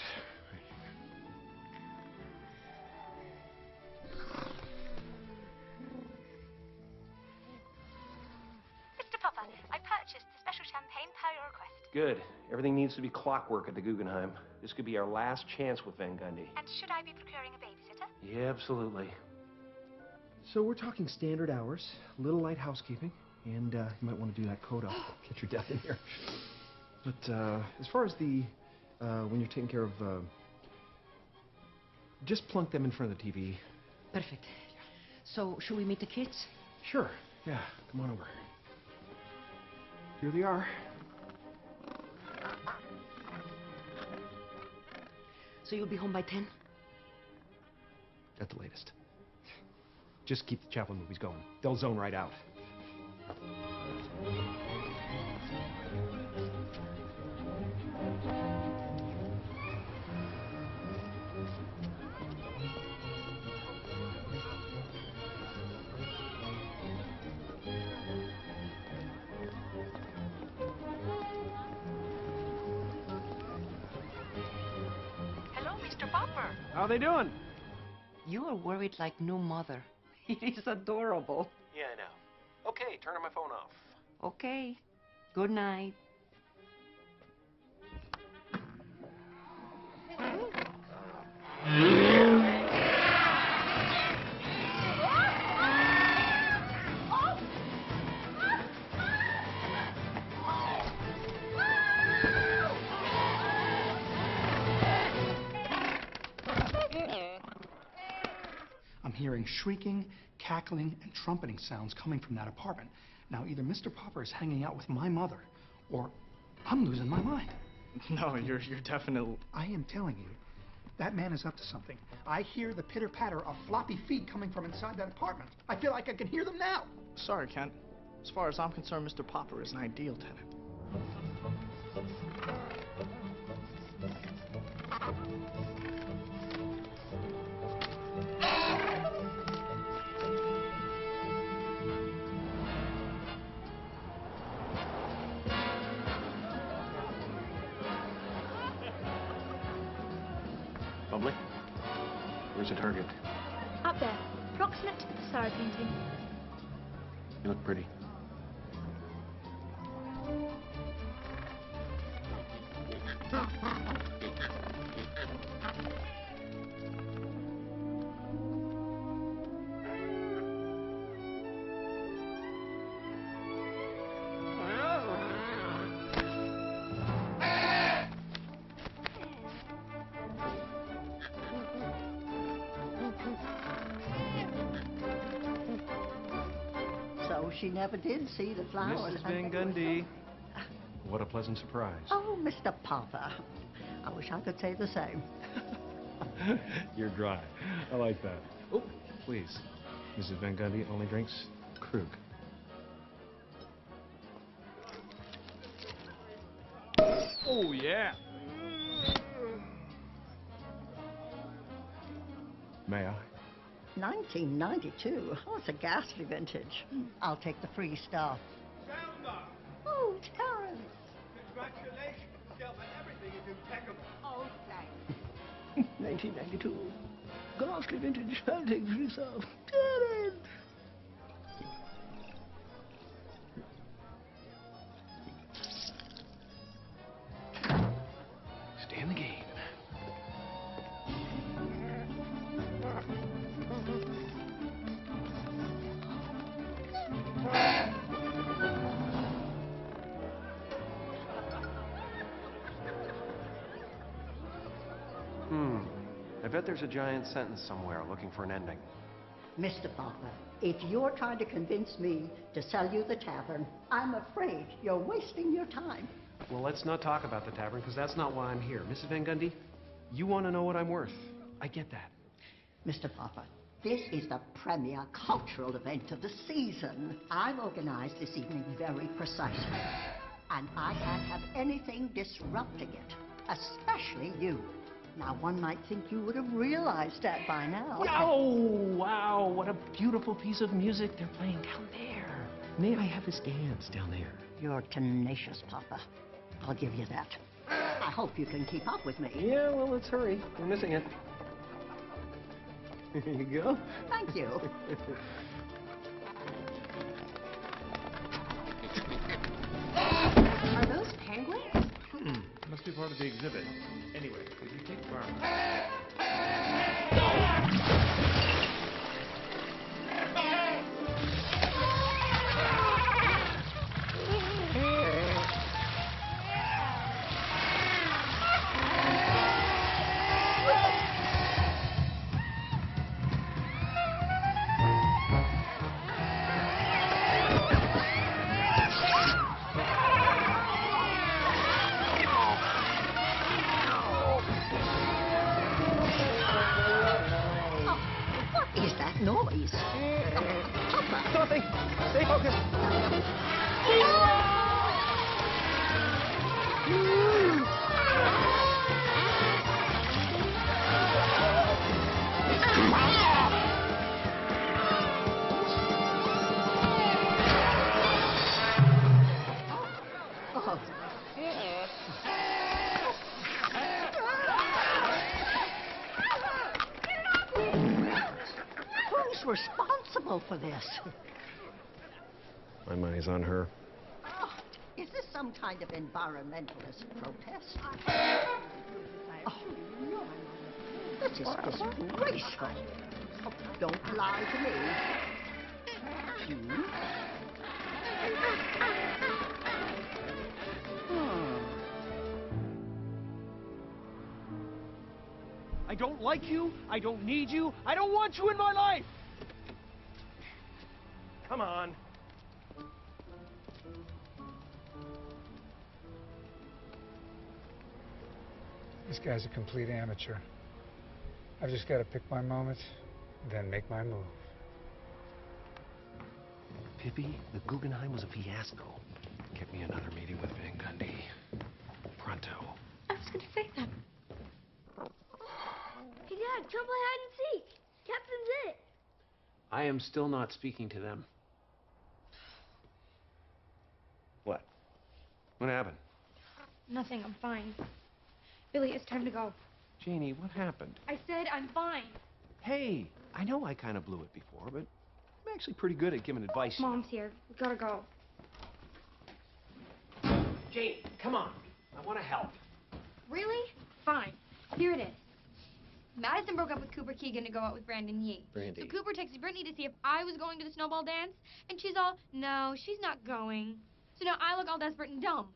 Mister Popper, I purchased the special champagne per your request. Good. Everything needs to be clockwork at the Guggenheim. This could be our last chance with Van Gundy. And should I be procuring a babysitter? Yeah, absolutely. So we're talking standard hours, little light housekeeping, and uh, you might want to do that coat up. Get your death in here. But uh, as far as the, uh, when you're taking care of, uh, just plunk them in front of the T V. Perfect. So, should we meet the kids? Sure. Yeah, come on over. Here they are. So you'll be home by ten? At the latest. Just keep the Chaplin movies going. They'll zone right out. Hello, Mister Popper. How are they doing? You are worried like no mother. It is adorable. Yeah, I know. Okay, turning my phone off. Okay. Good night. I'm hearing shrieking, cackling, and trumpeting sounds coming from that apartment. Now, either Mister Popper is hanging out with my mother, or I'm losing my mind. No, you're you're definitely. I am telling you, that man is up to something. I hear the pitter-patter of floppy feet coming from inside that apartment. I feel like I can hear them now. Sorry, Kent. As far as I'm concerned, Mister Popper is an ideal tenant. Bubbly? Where's the target? Up there, proximate to the Sarah painting. You look pretty. she never did see the flowers. Missus Van Gundy. What a pleasant surprise. Oh, Mister Popper. I wish I could say the same. You're dry. I like that. Oh, please. Missus Van Gundy only drinks Krug. Oh, yeah. May I? nineteen ninety-two. Oh, it's a ghastly vintage. I'll take the free stuff. Oh, Terrence. Congratulations, Selma. Everything is impeccable. Oh, thanks. nineteen ninety-two. Ghastly vintage. I'll take free stuff. Terrence. Stay in the game. Hmm. I bet there's a giant sentence somewhere looking for an ending. Mister Popper, if you're trying to convince me to sell you the tavern, I'm afraid you're wasting your time. Well, let's not talk about the tavern, because that's not why I'm here. Missus Van Gundy, you want to know what I'm worth. I get that. Mister Popper, this is the premier cultural event of the season. I've organized this evening very precisely, and I can't have anything disrupting it, especially you. Now, one might think you would have realized that by now. Oh, wow, what a beautiful piece of music they're playing down there. May I have his dance down there? You're tenacious, Papa. I'll give you that. I hope you can keep up with me. Yeah, well, let's hurry. We're missing it. Here you go. Thank you. Are those penguins? Hmm. Must be part of the exhibit. Anyway, could you take Barney? Noise. Nothing. Stay focused. Responsible for this? My money's on her. Oh, is this some kind of environmentalist protest? Oh, no. This is disgraceful. Oh, don't lie to me. You? Hmm. I don't like you. I don't need you. I don't want you in my life. Come on. This guy's a complete amateur. I've just got to pick my moment, then make my move. Pippi, the Guggenheim was a fiasco. Get me another meeting with Van Gundy. Pronto. I was going to say that. Hey, Dad, come play hide and seek. Captain's it. I am still not speaking to them. What? What happened? Nothing, I'm fine. Billy, it's time to go. Janie, what happened? I said I'm fine. Hey, I know I kind of blew it before, but I'm actually pretty good at giving advice. Mom's here. We gotta go. Janie, come on. I want to help. Really? Fine. Here it is. Madison broke up with Cooper Keegan to go out with Brandon Yee. Brandy. So Cooper texted Brittany to see if I was going to the snowball dance, and she's all, no, she's not going. So now I look all desperate and dumb.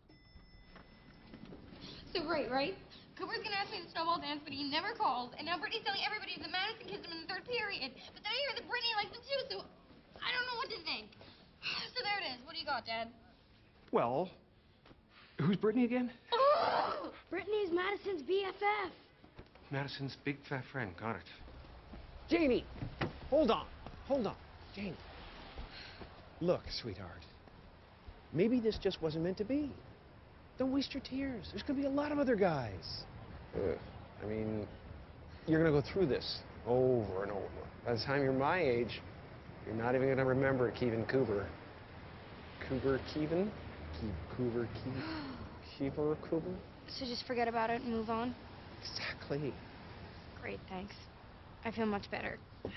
So great, right? Cooper's gonna ask me to the snowball dance, but he never calls, and now Brittany's telling everybody that Madison kissed him in the third period. But then I hear that Brittany likes him too, so I don't know what to think. So there it is. What do you got, Dad? Well, who's Brittany again? Oh! Brittany's Madison's B F F. Madison's big fat friend. Got it. Janie! Hold on. Hold on. Janie. Look, sweetheart. Maybe this just wasn't meant to be. Don't waste your tears. There's going to be a lot of other guys. Ugh. I mean, you're going to go through this over and over. By the time you're my age, you're not even going to remember Kevin Cooper. Cooper Kevin? Cooper Kevin? Cooper Cooper? So just forget about it and move on? Exactly. Great, thanks. I feel much better.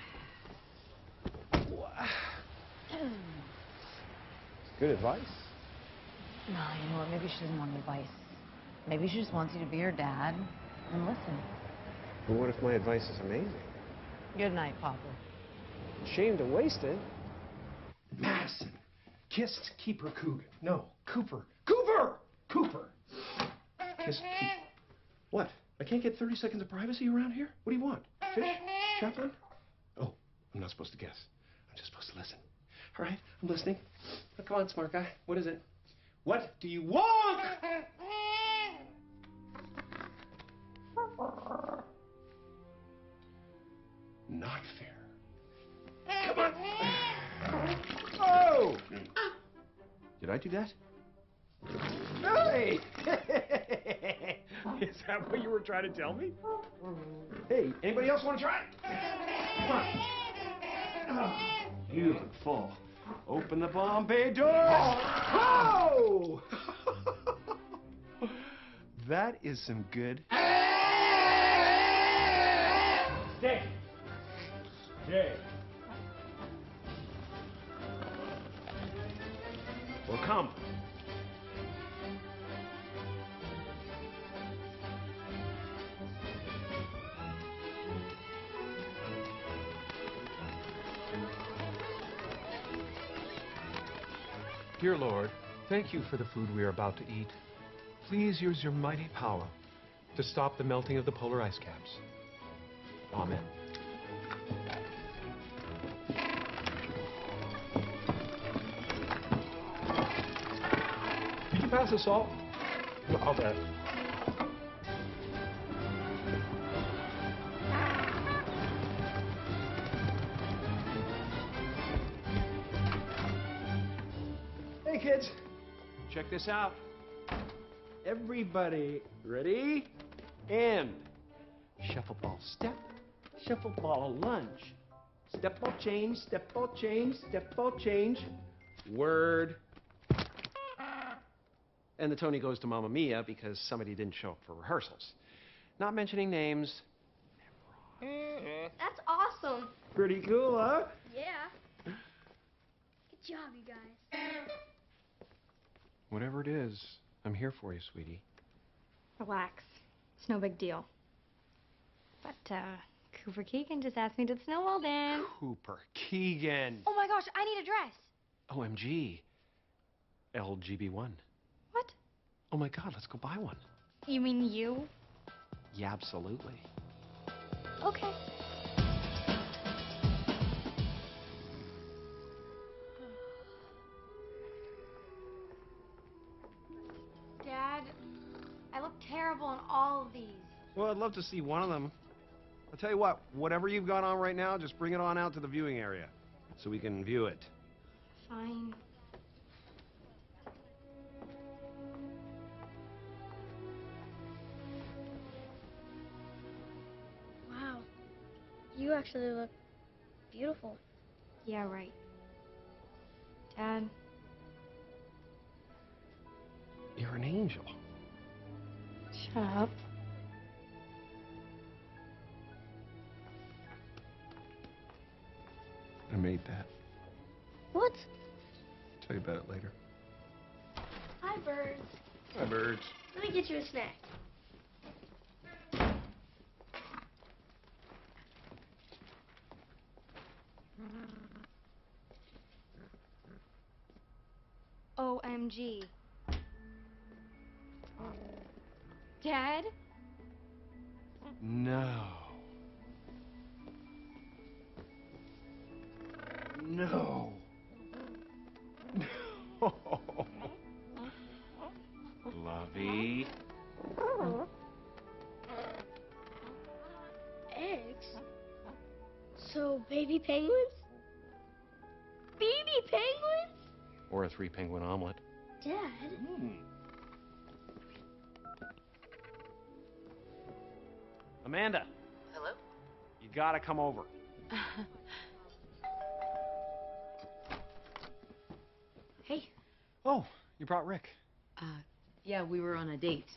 Good advice. No, you know what? Maybe she doesn't want advice. Maybe she just wants you to be her dad and listen. But what if my advice is amazing? Good night, Papa. Shame to waste it. Madison. Kissed Keeper Coogan. No, Cooper. Cooper! Cooper! Kissed Keeper. What? I can't get thirty seconds of privacy around here? What do you want? Fish? Chaplain? Oh, I'm not supposed to guess. I'm just supposed to listen. All right, I'm listening. Oh, come on, smart guy. What is it? What do you want? Not fair. Come on. Oh! Did I do that? Hey! Is that what you were trying to tell me? Hey, anybody else want to try? Come on. Oh, you look full. Open the Bombay door. Oh! That is some good. Stay. Stay. Well, come. Dear Lord, thank you for the food we are about to eat. Please use your mighty power to stop the melting of the polar ice caps. Amen. Did you pass the salt? No, I'll bet. Hey, kids. Check this out. Everybody, ready? And shuffle ball step, shuffle ball lunge. Step ball change, step ball change, step ball change. Word. And the Tony goes to Mamma Mia because somebody didn't show up for rehearsals. Not mentioning names. That's awesome. Pretty cool, huh? Yeah. Good job, you guys. Whatever it is, I'm here for you, sweetie. Relax. It's no big deal. But, uh, Cooper Keegan just asked me to the snowball dance. Cooper Keegan. Oh my gosh, I need a dress. O M G. L G B one. What? Oh my God, let's go buy one. You mean you? Yeah, absolutely. Okay. Dad, I look terrible in all of these. Well, I'd love to see one of them. I'll tell you what, whatever you've got on right now, just bring it on out to the viewing area so we can view it. Fine. Wow. You actually look beautiful. Yeah, right. Dad. You're an angel. Shut up. I made that. What? Tell you about it later. Hi, birds. Hi, birds. Let me get you a snack. O M G. Dad? No. No. Ravi. Eggs? So, baby penguins? Baby penguins? Or a three penguin omelet. Dad? Hmm. Amanda. Hello? You gotta come over. Hey. Oh, you brought Rick. Uh, yeah, we were on a date.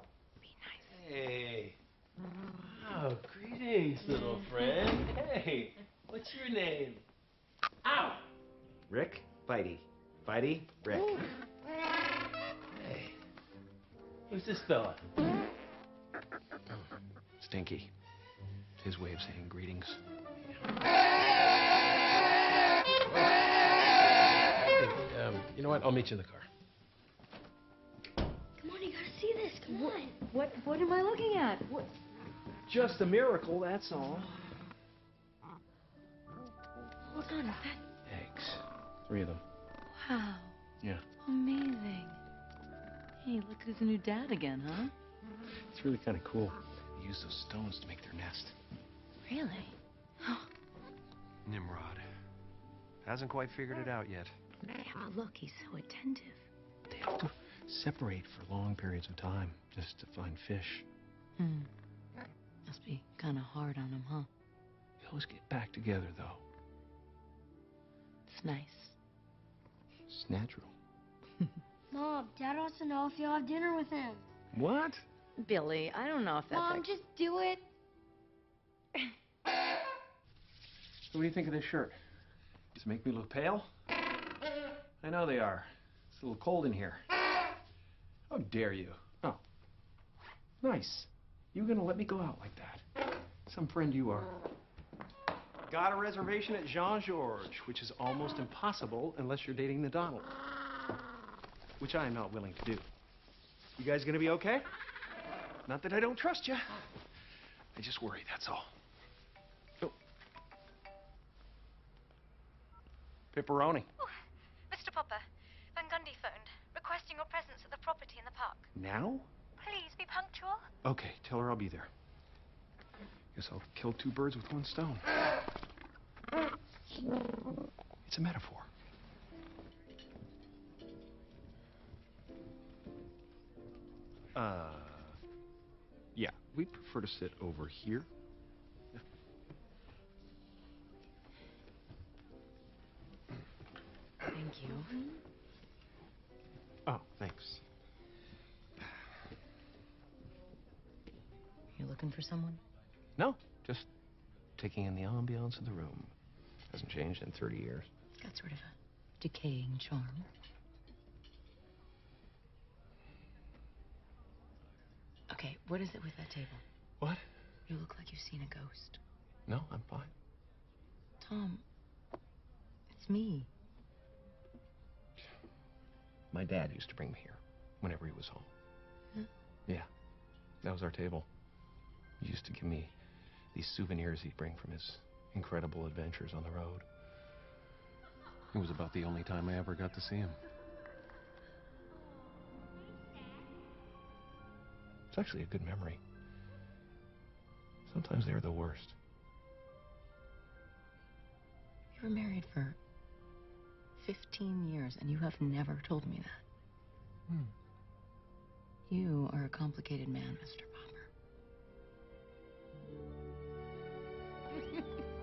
Hey. Oh, greetings, little friend. Hey, what's your name? Ow! Rick? Bitey. Bitey? Rick. Hey. Who's this fella? Stinky. It's his way of saying greetings. Hey, um, you know what? I'll meet you in the car. Come on, you gotta see this. Come on. What what am I looking at? What? Just a miracle, that's all. Hold on, is that... Eggs. Three of them. Wow. Yeah. Amazing. Hey, look who's a new dad again, huh? It's really kind of cool. They use those stones to make their nest. Really? Nimrod. Hasn't quite figured it out yet. Oh, look, he's so attentive. They have to separate for long periods of time just to find fish. Hmm. Must be kind of hard on him, huh? They always get back together, though. It's nice. It's natural. Mom, Dad wants to know if you'll have dinner with him. What? Billy, I don't know if that's... Mom, a... just do it. So what do you think of this shirt? Does it make me look pale? I know they are. It's a little cold in here. How dare you? Oh. Nice. You gonna let me go out like that? Some friend you are. Got a reservation at Jean-Georges, which is almost impossible unless you're dating the Donald. Which I am not willing to do. You guys gonna be okay? Not that I don't trust you. I just worry, that's all. Oh. Pepperoni. Oh, Mister Popper, Van Gundy phoned, requesting your presence at the property in the park. Now? Please be punctual. Okay, tell her I'll be there. Guess I'll kill two birds with one stone. It's a metaphor. Uh, yeah, we prefer to sit over here. Thank you. Oh, thanks. You looking for someone? No, just taking in the ambiance of the room. Hasn't changed in thirty years. It's got sort of a decaying charm. Okay, what is it with that table? What? You look like you've seen a ghost. No, I'm fine. Tom, it's me. My dad used to bring me here whenever he was home. Huh? Yeah, that was our table. He used to give me these souvenirs he'd bring from his incredible adventures on the road. It was about the only time I ever got to see him. It's actually a good memory. Sometimes they're the worst. You were married for fifteen years, and you have never told me that. Hmm. You are a complicated man, Mister Popper.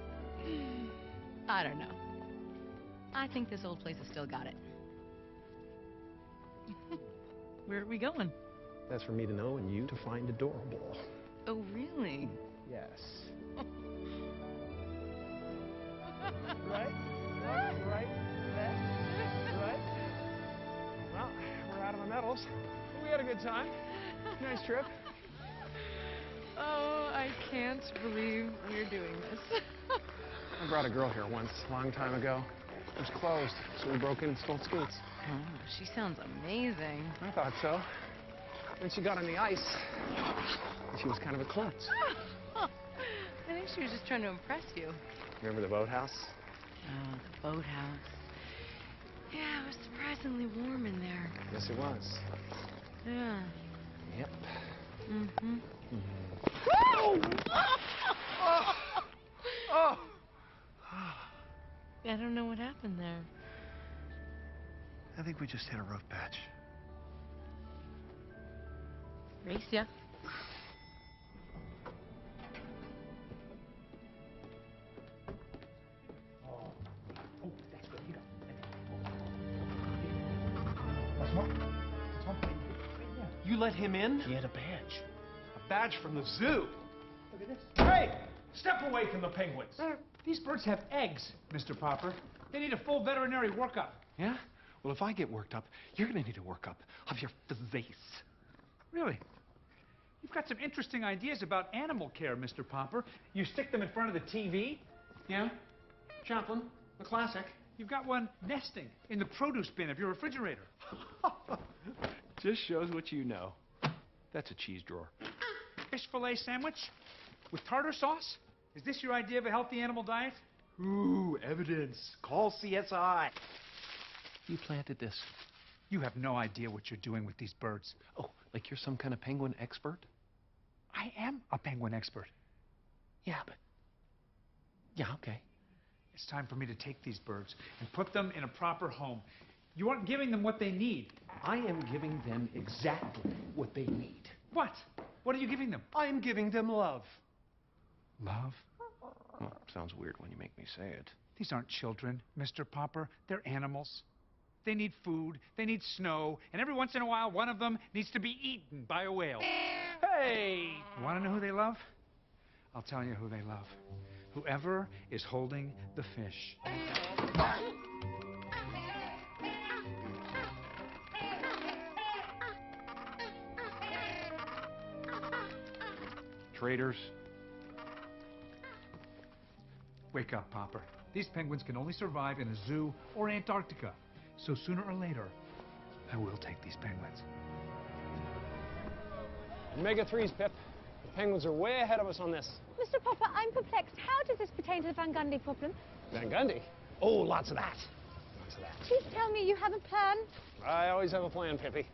I don't know. I think this old place has still got it. Where are we going? That's for me to know and you to find adorable. Oh, really? Yes. Right? Right? Right? Right? Well, we're out of the medals. We had a good time. Nice trip. Oh, I can't believe we're doing this. I brought a girl here once, a long time ago. It was closed, so we broke in and stole skates. Oh, she sounds amazing. I thought so. Then she got on the ice. And she was kind of a klutz. I think she was just trying to impress you. Remember the boathouse? Oh, the boathouse. Yeah, it was surprisingly warm in there. Yes, it was. Yeah. Yep. Mm-hmm. Oh! Oh! Oh! I don't know what happened there. I think we just hit a rough patch. Race ya. You let him in? He had a badge. A badge from the zoo. Look at this. Hey! Step away from the penguins. These birds have eggs, Mister Popper. They need a full veterinary workup. Yeah? Well, if I get worked up, you're going to need a workup of your face. Really? You've got some interesting ideas about animal care, Mister Popper. You stick them in front of the T V? Yeah? Chaplin, the classic. You've got one nesting in the produce bin of your refrigerator. Just shows what you know. That's a cheese drawer. Fish fillet sandwich with tartar sauce? Is this your idea of a healthy animal diet? Ooh, evidence. Call C S I. You planted this. You have no idea what you're doing with these birds. Oh, like you're some kind of penguin expert? I am a penguin expert. Yeah, but... Yeah, okay. It's time for me to take these birds and put them in a proper home. You aren't giving them what they need. I am giving them exactly what they need. What? What are you giving them? I am giving them love. Love? Well, sounds weird when you make me say it. These aren't children, Mister Popper. They're animals. They need food, they need snow, and every once in a while, one of them needs to be eaten by a whale. Hey! You want to know who they love? I'll tell you who they love. Whoever is holding the fish. Traitors. Wake up, Popper. These penguins can only survive in a zoo or Antarctica. So sooner or later, I will take these penguins. Omega threes, Pip. The penguins are way ahead of us on this. Mister Popper, I'm perplexed. How does this pertain to the Van Gundy problem? Van Gundy? Oh, lots of that. Lots of that. Please tell me you have a plan. I always have a plan, Pippy.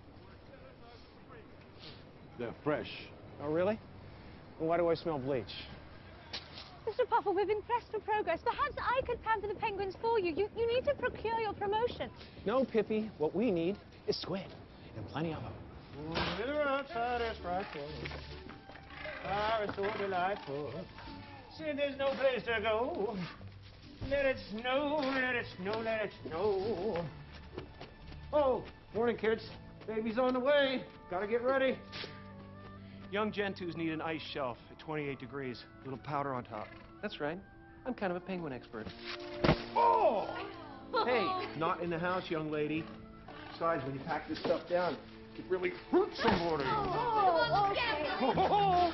They're fresh. Oh, really? Well, why do I smell bleach? Mister Popper, we've been pressed for progress. Perhaps I could plan for the penguins for you. You, you need to procure your promotion. No, Pippy. What we need is squid, and plenty of them. Weather outside is frightful. Fire is so delightful. Since there's no place to go, let it snow, let it snow, let it snow. Oh, morning, kids. Baby's on the way. Gotta get ready. Young gentoos need an ice shelf at twenty-eight degrees. A little powder on top. That's right. I'm kind of a penguin expert. Oh! Hey, not in the house, young lady. Besides, when you pack this stuff down, it really hurts somebody. Oh, okay. Oh,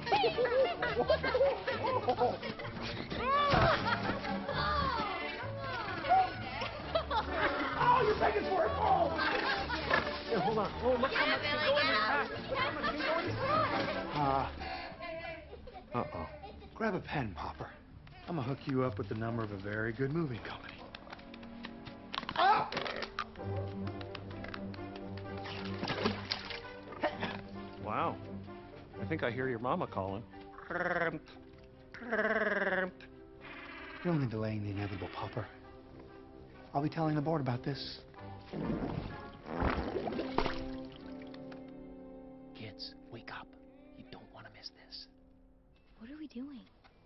you're begging for it. Oh! Here, hold on. Oh, look how much can go in this pack. Look how much can go in this pack. Ah. Uh, uh-oh. Grab a pen, Popper. I'm gonna hook you up with the number of a very good movie company. Ah! Wow. I think I hear your mama calling. You're only delaying the inevitable, Popper. I'll be telling the board about this. Kids, wake up. You don't want to miss this. What are we doing?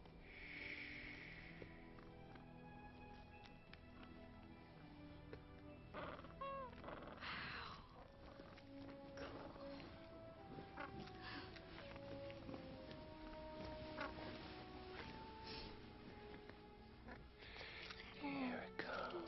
Here it comes.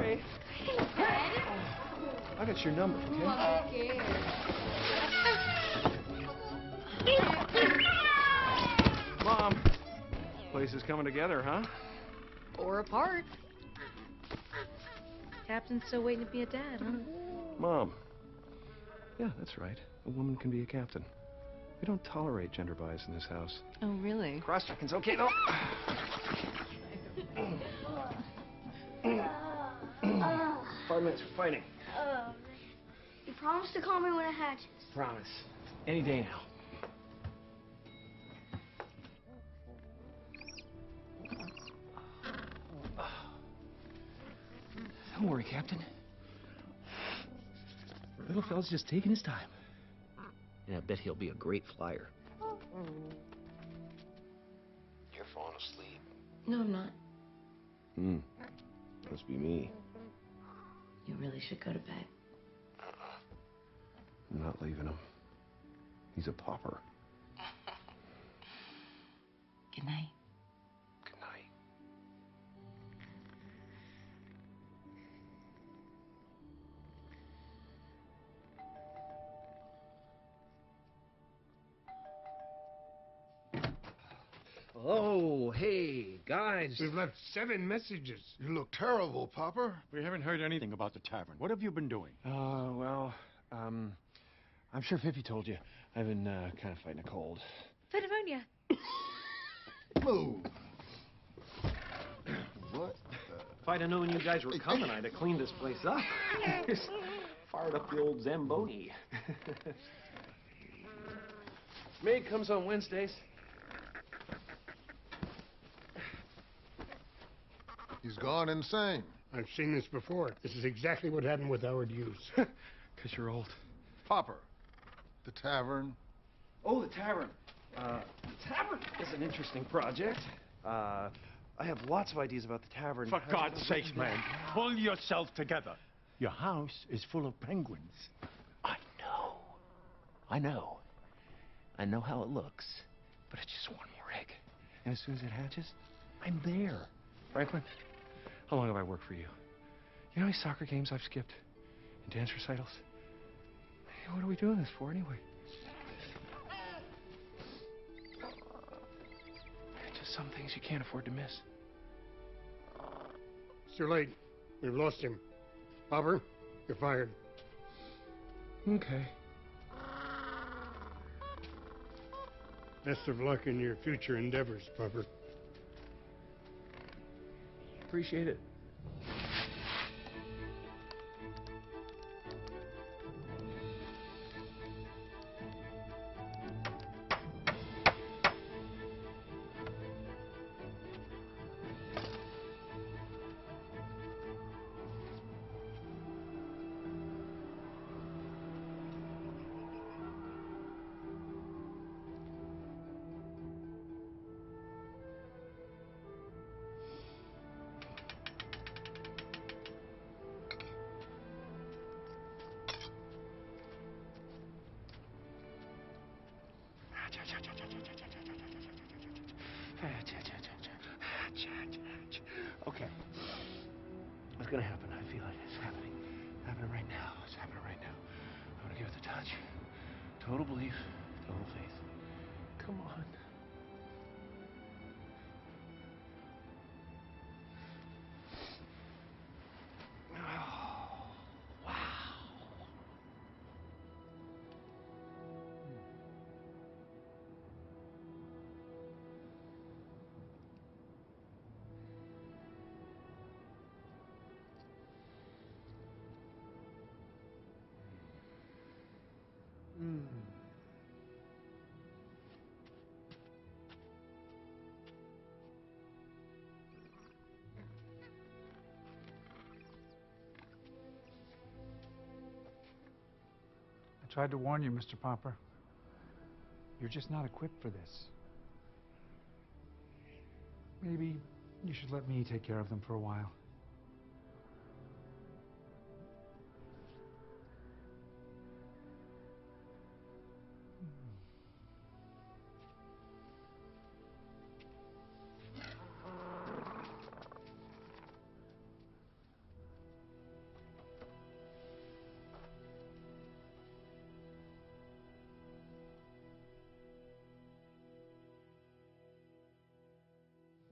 Hey. Hey, Dad. I got your number, okay? Okay. Mom, place is coming together, huh? Or apart. Captain's still waiting to be a dad, huh? Mom. Yeah, that's right. A woman can be a captain. We don't tolerate gender bias in this house. Oh, really? Cross-checking's okay, though. Five minutes for fighting. Uh, you promised to call me when it hatches. Promise. Any day now. Don't worry, Captain. Little fella's just taking his time. And I bet he'll be a great flyer. You're falling asleep. No, I'm not. Hmm. Must be me. You really should go to bed. I'm not leaving him. He's a pauper. Good night. Good night. Oh, hey, guys. We've left seven messages. You look terrible, Popper. We haven't heard anything about the tavern. What have you been doing? Uh, well, um, I'm sure Fippy told you. I've been, uh, kind of fighting a cold. For pneumonia. Move. What? If I'd have known you guys were coming, I'd have cleaned this place up. Just fired up the old Zamboni. Maid comes on Wednesdays. He's gone insane. I've seen this before. This is exactly what happened with Howard Hughes. Because you're old. Popper. The tavern. Oh, the tavern. Uh, the tavern is an interesting project. Uh, I have lots of ideas about the tavern. For God's sakes, man, pull yourself together. Your house is full of penguins. I know. I know. I know how it looks. But it's just one more egg. And as soon as it hatches, I'm there. Franklin, how long have I worked for you? You know how many soccer games I've skipped? And dance recitals? Hey, what are we doing this for anyway? Just some things you can't afford to miss. It's too late. We've lost him. Popper, you're fired. Okay. Best of luck in your future endeavors, Popper. Appreciate it. Okay. What's gonna happen? I feel it. It's happening. Happening right now. It's happening right now. I'm gonna give it the touch. Total belief, total faith. Come on. Mm. I tried to warn you, Mister Popper. You're just not equipped for this. Maybe you should let me take care of them for a while.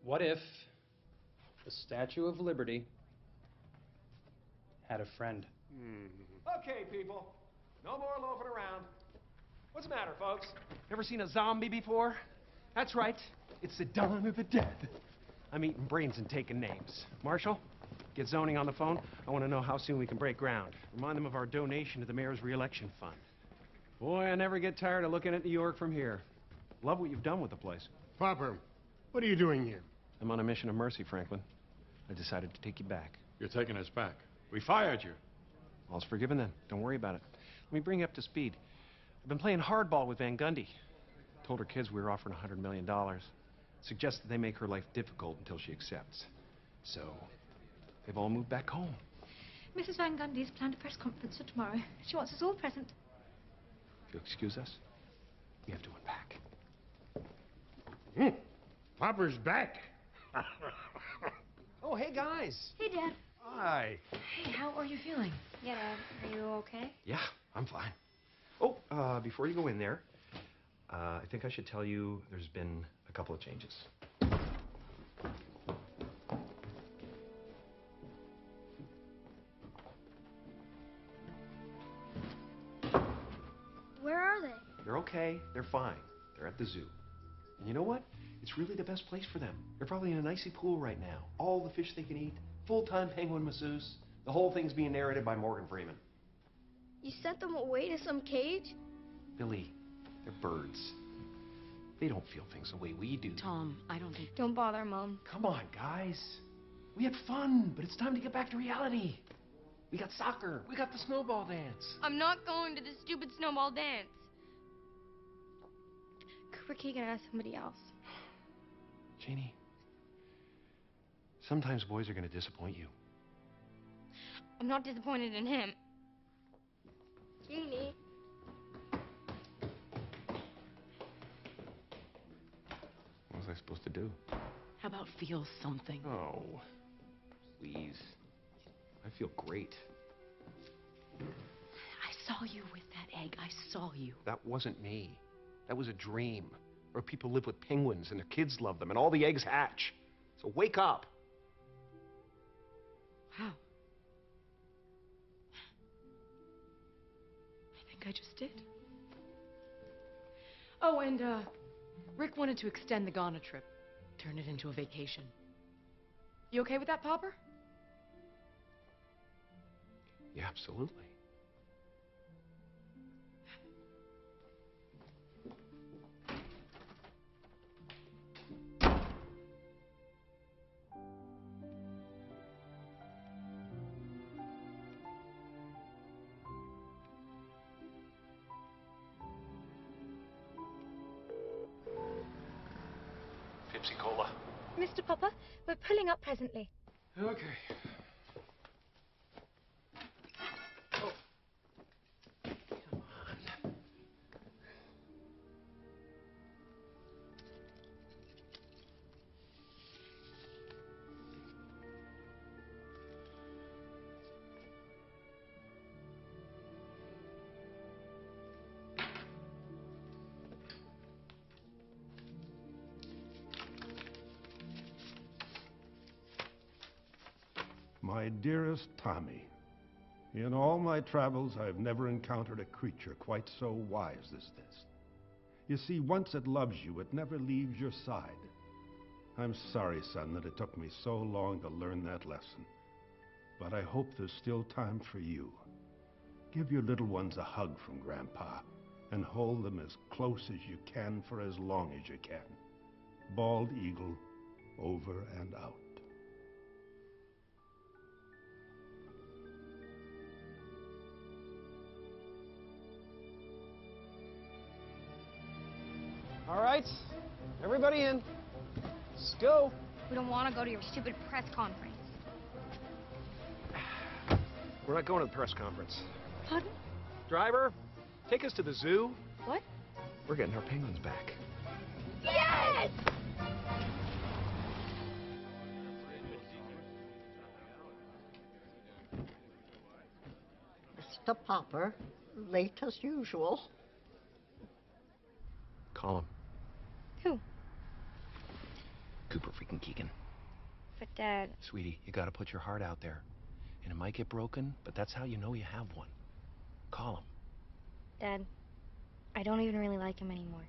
What if the Statue of Liberty had a friend? Okay, people. No more loafing around. What's the matter, folks? Never seen a zombie before? That's right. It's the dawn of the dead. I'm eating brains and taking names. Marshall, get zoning on the phone. I want to know how soon we can break ground. Remind them of our donation to the mayor's re-election fund. Boy, I never get tired of looking at New York from here. Love what you've done with the place. Popper, what are you doing here? I'm on a mission of mercy, Franklin. I decided to take you back. You're taking us back. We fired you. All's forgiven then. Don't worry about it. Let me bring you up to speed. I've been playing hardball with Van Gundy. Told her kids we were offering one hundred million dollars. Suggested they make her life difficult until she accepts. So, they've all moved back home. Missus Van Gundy's planned a press conference for tomorrow. She wants us all present. If you'll excuse us, we have to unpack. Hmm. Popper's back. Oh, hey, guys. Hey, Dad. Hi. Hey, how are you feeling? Yeah, Dad. Are you okay? Yeah, I'm fine. Oh, uh, before you go in there, uh, I think I should tell you there's been a couple of changes. Where are they? They're okay. They're fine. They're at the zoo. And you know what? It's really the best place for them. They're probably in an icy pool right now. All the fish they can eat. Full-time penguin masseuse. The whole thing's being narrated by Morgan Freeman. You sent them away to some cage? Billy, they're birds. They don't feel things the way we do. Tom, I don't think... Don't bother, Mom. Come on, guys. We had fun, but it's time to get back to reality. We got soccer. We got the snowball dance. I'm not going to the stupid snowball dance. Cooper Keegan asked somebody else. Jeannie, sometimes boys are going to disappoint you. I'm not disappointed in him. Jeannie. What was I supposed to do? How about feel something? Oh, please. I feel great. I saw you with that egg. I saw you. That wasn't me. That was a dream. Where people live with penguins and their kids love them and all the eggs hatch. So wake up. How? I think I just did. Oh, and, uh, Rick wanted to extend the Ghana trip. Turn it into a vacation. You okay with that, Popper? Yeah, absolutely. Pepsi Cola. Mister Popper, we're pulling up presently. Okay. Oh. Come on. My dearest Tommy, in all my travels, I've never encountered a creature quite so wise as this. You see, once it loves you, it never leaves your side. I'm sorry, son, that it took me so long to learn that lesson. But I hope there's still time for you. Give your little ones a hug from Grandpa, and hold them as close as you can for as long as you can. Bald Eagle, over and out. All right, everybody in. Let's go. We don't want to go to your stupid press conference. We're not going to the press conference. Pardon? Driver, take us to the zoo. What? We're getting our penguins back. Yes! Mister Popper, late as usual. Call him. Who? super freaking Keegan. But, Dad... Sweetie, you gotta put your heart out there. And it might get broken, but that's how you know you have one. Call him. Dad, I don't even really like him anymore.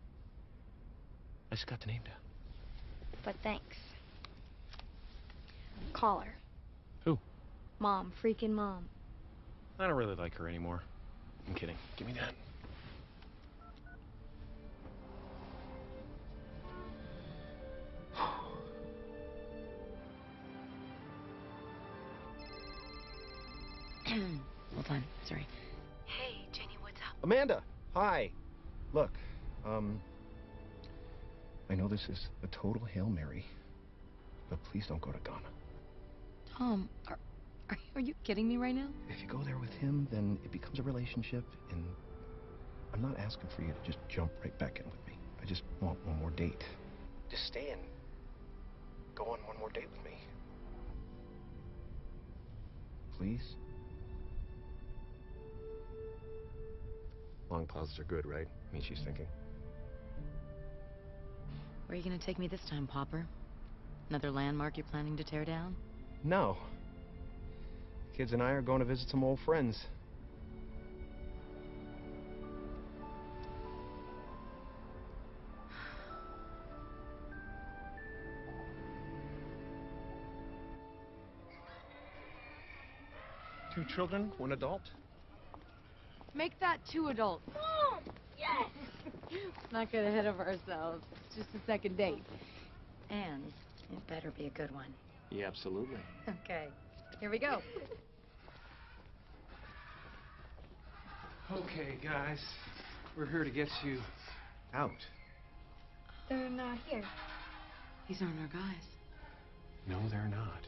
I just got the name down. But thanks. Call her. Who? Mom, freaking Mom. I don't really like her anymore. I'm kidding. Give me that. Hold on, sorry. Hey, Jenny, what's up? Amanda, hi. Look, um, I know this is a total Hail Mary, but please don't go to Ghana. Tom, are, are, are you kidding me right now? If you go there with him, then it becomes a relationship, and I'm not asking for you to just jump right back in with me. I just want one more date. Just stay and go on one more date with me. Please? Long pauses are good, right? I mean, she's thinking. Where are you going to take me this time, Popper? Another landmark you're planning to tear down? No. Kids and I are going to visit some old friends. Two children, one adult. Make that two adults. Mom! Yes! Not get ahead of ourselves. It's just a second date. And it better be a good one. Yeah, absolutely. Okay, here we go. Okay, guys. We're here to get you out. They're not here. These aren't our guys. No, they're not.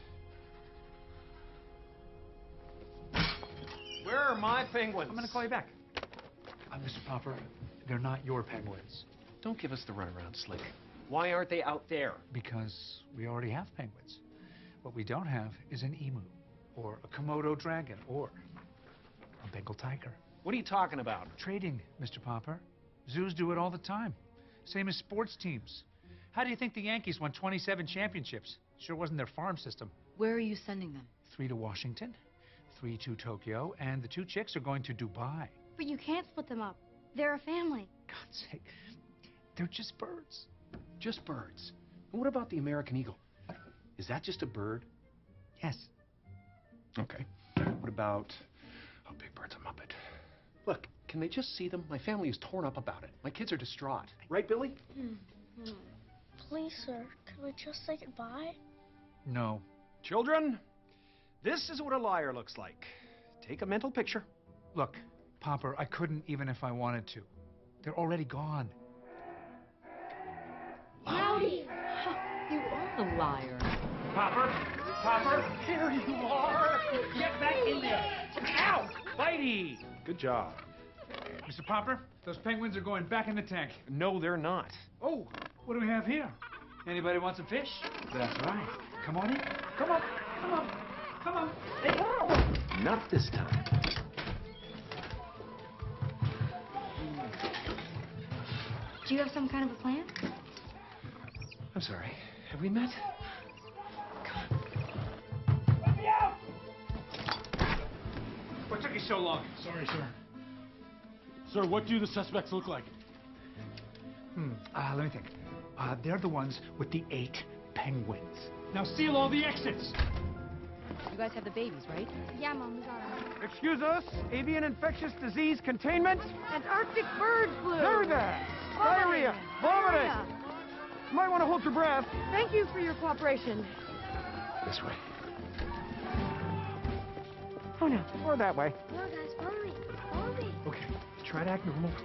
Where are my penguins? I'm gonna call you back. Uh, Mister Popper, they're not your penguins. Don't give us the runaround, Slick. Why aren't they out there? Because we already have penguins. What we don't have is an emu, or a Komodo dragon, or a Bengal tiger. What are you talking about? Trading, Mister Popper. Zoos do it all the time. Same as sports teams. How do you think the Yankees won twenty-seven championships? Sure wasn't their farm system. Where are you sending them? Three to Washington, three to Tokyo, and the two chicks are going to Dubai. But you can't split them up. They're a family. God's sake. They're just birds. Just birds. And what about the American eagle? Is that just a bird? Yes. Okay. What about... Oh, Big Bird's a Muppet. Look, can they just see them? My family is torn up about it. My kids are distraught. Right, Billy? Mm-hmm. Please, sir, can we just say goodbye? No. Children, this is what a liar looks like. Take a mental picture. Look, Popper, I couldn't even if I wanted to. They're already gone. Howdy! You are a liar. Popper! Popper! There you are! Get back in there! Ow! Bitey! Good job. Mister Popper, those penguins are going back in the tank. No, they're not. Oh, what do we have here? Anybody want some fish? That's right. Come on in. Come on. Come on. Come on. Hey. Not this time. Do you have some kind of a plan? I'm sorry. Have we met? What took you so long? Sorry, sir. Sir, what do the suspects look like? Hmm. Uh, let me think. Uh, they're the ones with the eight penguins. Now seal all the exits. You guys have the babies, right? Yeah, Mom, we got them. Excuse us, avian infectious disease containment? Antarctic bird flu. There, there. Diarrhea, vomiting. You might want to hold your breath. Thank you for your cooperation. This way. Oh, no. Or that way. No, guys, follow me. Follow me. Okay, try to act normal.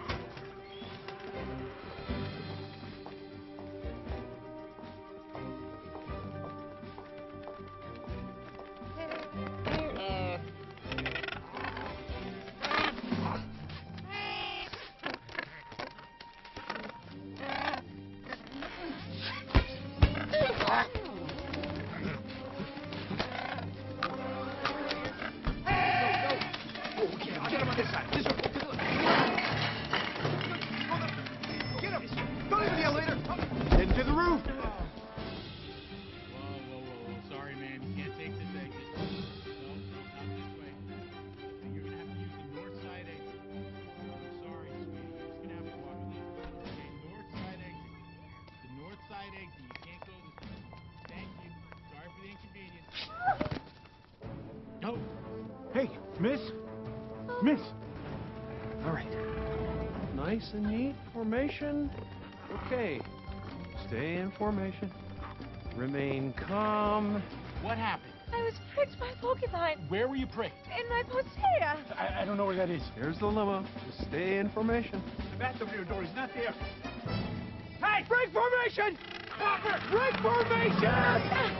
Miss? Miss! All right. Nice and neat formation. Okay. Stay in formation. Remain calm. What happened? I was pricked by a porcupine. Where were you pricked? In my posterior. I, I don't know where that is. Here's the limo. Just stay in formation. The bathroom near door is not there. Hey, break formation! Break formation!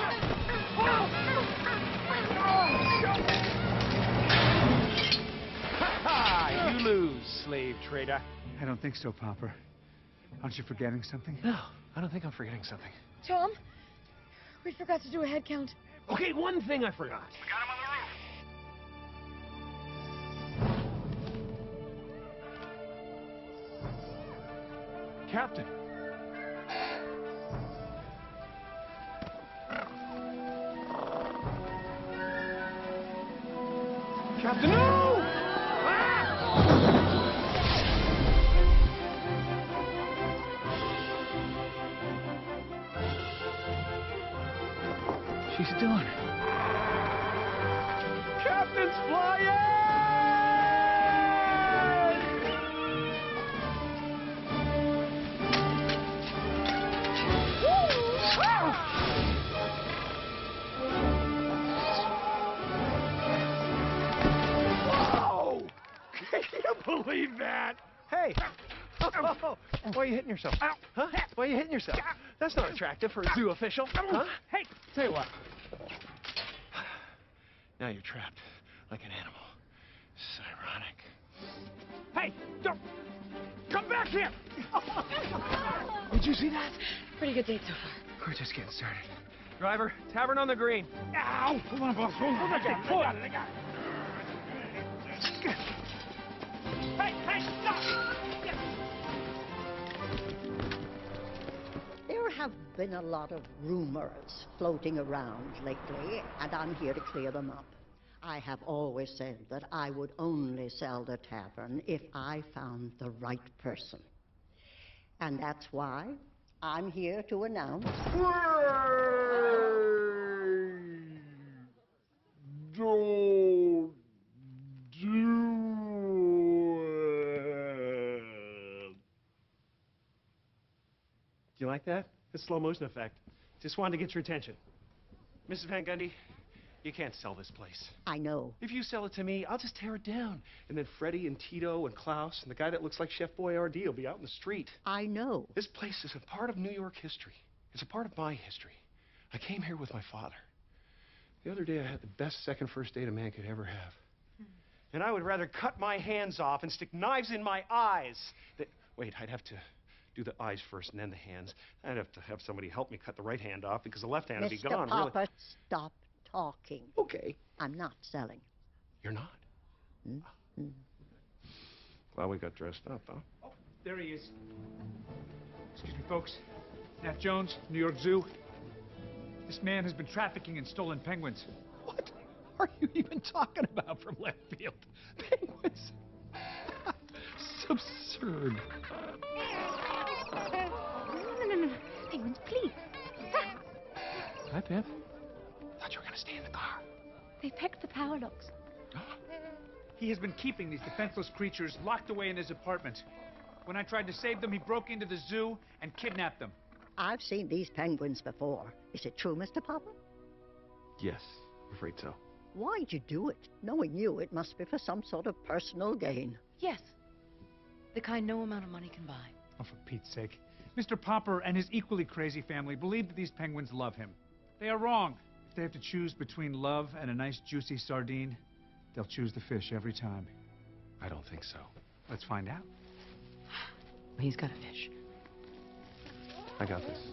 Ha! You lose, slave trader. I don't think so, Popper. Aren't you forgetting something? No, I don't think I'm forgetting something. Tom, we forgot to do a head count. Okay, one thing I forgot. We got him on the roof. Captain. Captain, no! She's done. Captain's flying! Whoa! I can't believe that! Hey! Oh, why are you hitting yourself? Huh? Why are you hitting yourself? That's not attractive for a zoo official. Huh? Hey, Tell you what. Now you're trapped like an animal. It's ironic. hey, don't come back here! Did you see that? Pretty good date so far. We're just getting started. Driver, tavern on the green. Ow! Hold on, boss. Hold on. I got it. Hold on. I got it. Hey, hey, stop! There have been a lot of rumors floating around lately, and I'm here to clear them up. I have always said that I would only sell the tavern if I found the right person. And that's why I'm here to announce... Don't do it. Do you like that? The slow motion effect. Just wanted to get your attention. Missus Van Gundy, you can't sell this place. I know. If you sell it to me, I'll just tear it down. And then Freddie and Tito and Klaus and the guy that looks like Chef Boyardee will be out in the street. I know. This place is a part of New York history. It's a part of my history. I came here with my father. The other day I had the best second first date a man could ever have. Hmm. And I would rather cut my hands off and stick knives in my eyes than... Wait, I'd have to do the eyes first and then the hands. I'd have to have somebody help me cut the right hand off because the left hand would be gone. Mister Popper, really. stop talking. Okay. I'm not selling. You're not? Mm-hmm. Well, we got dressed up, huh? Oh, there he is. Excuse me, folks. Nat Jones, New York Zoo. This man has been trafficking in stolen penguins. What are you even talking about from left field? Penguins? It's absurd. No, no, no, no. Penguins, please. Hi, Pip. Thought you were going to stay in the car. They pecked the power locks. He has been keeping these defenseless creatures locked away in his apartment. When I tried to save them, he broke into the zoo and kidnapped them. I've seen these penguins before. Is it true, Mister Popper? Yes, I'm afraid so. Why'd you do it? Knowing you, it must be for some sort of personal gain. Yes. The kind no amount of money can buy. Oh, for Pete's sake. Mister Popper and his equally crazy family believe that these penguins love him. They are wrong. If they have to choose between love and a nice juicy sardine, they'll choose the fish every time. I don't think so. Let's find out. He's got a fish. I got this.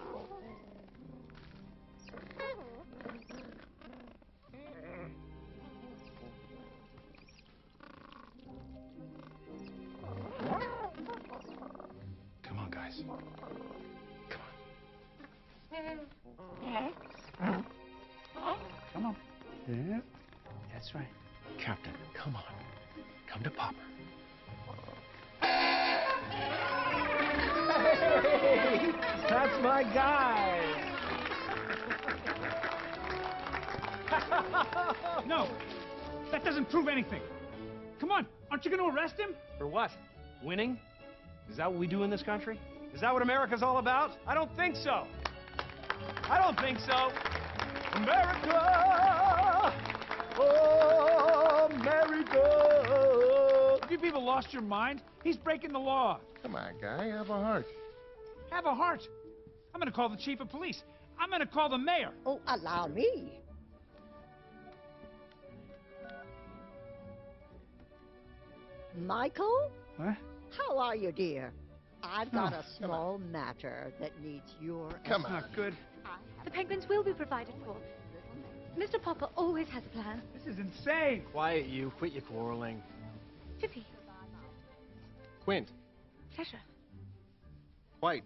Come on, guys. Come on. Come on. Yeah, that's right. Captain, come on. Come to Popper. Hey, that's my guy. No, That doesn't prove anything. Come on, aren't you going to arrest him? For what? Winning? Is that what we do in this country? Is that what America's all about? I don't think so. I don't think so. America! Oh, America! Have you people lost your mind? He's breaking the law. Come on, guy, have a heart. Have a heart. I'm going to call the chief of police. I'm going to call the mayor. Oh, allow me. Michael? What? How are you, dear? I've got a small matter that needs your... Come on. Not good. The penguins will be provided for. Mister Popper always has a plan. This is insane. Quiet, you. Quit your quarreling. Pippi. Quint. Pleasure. White.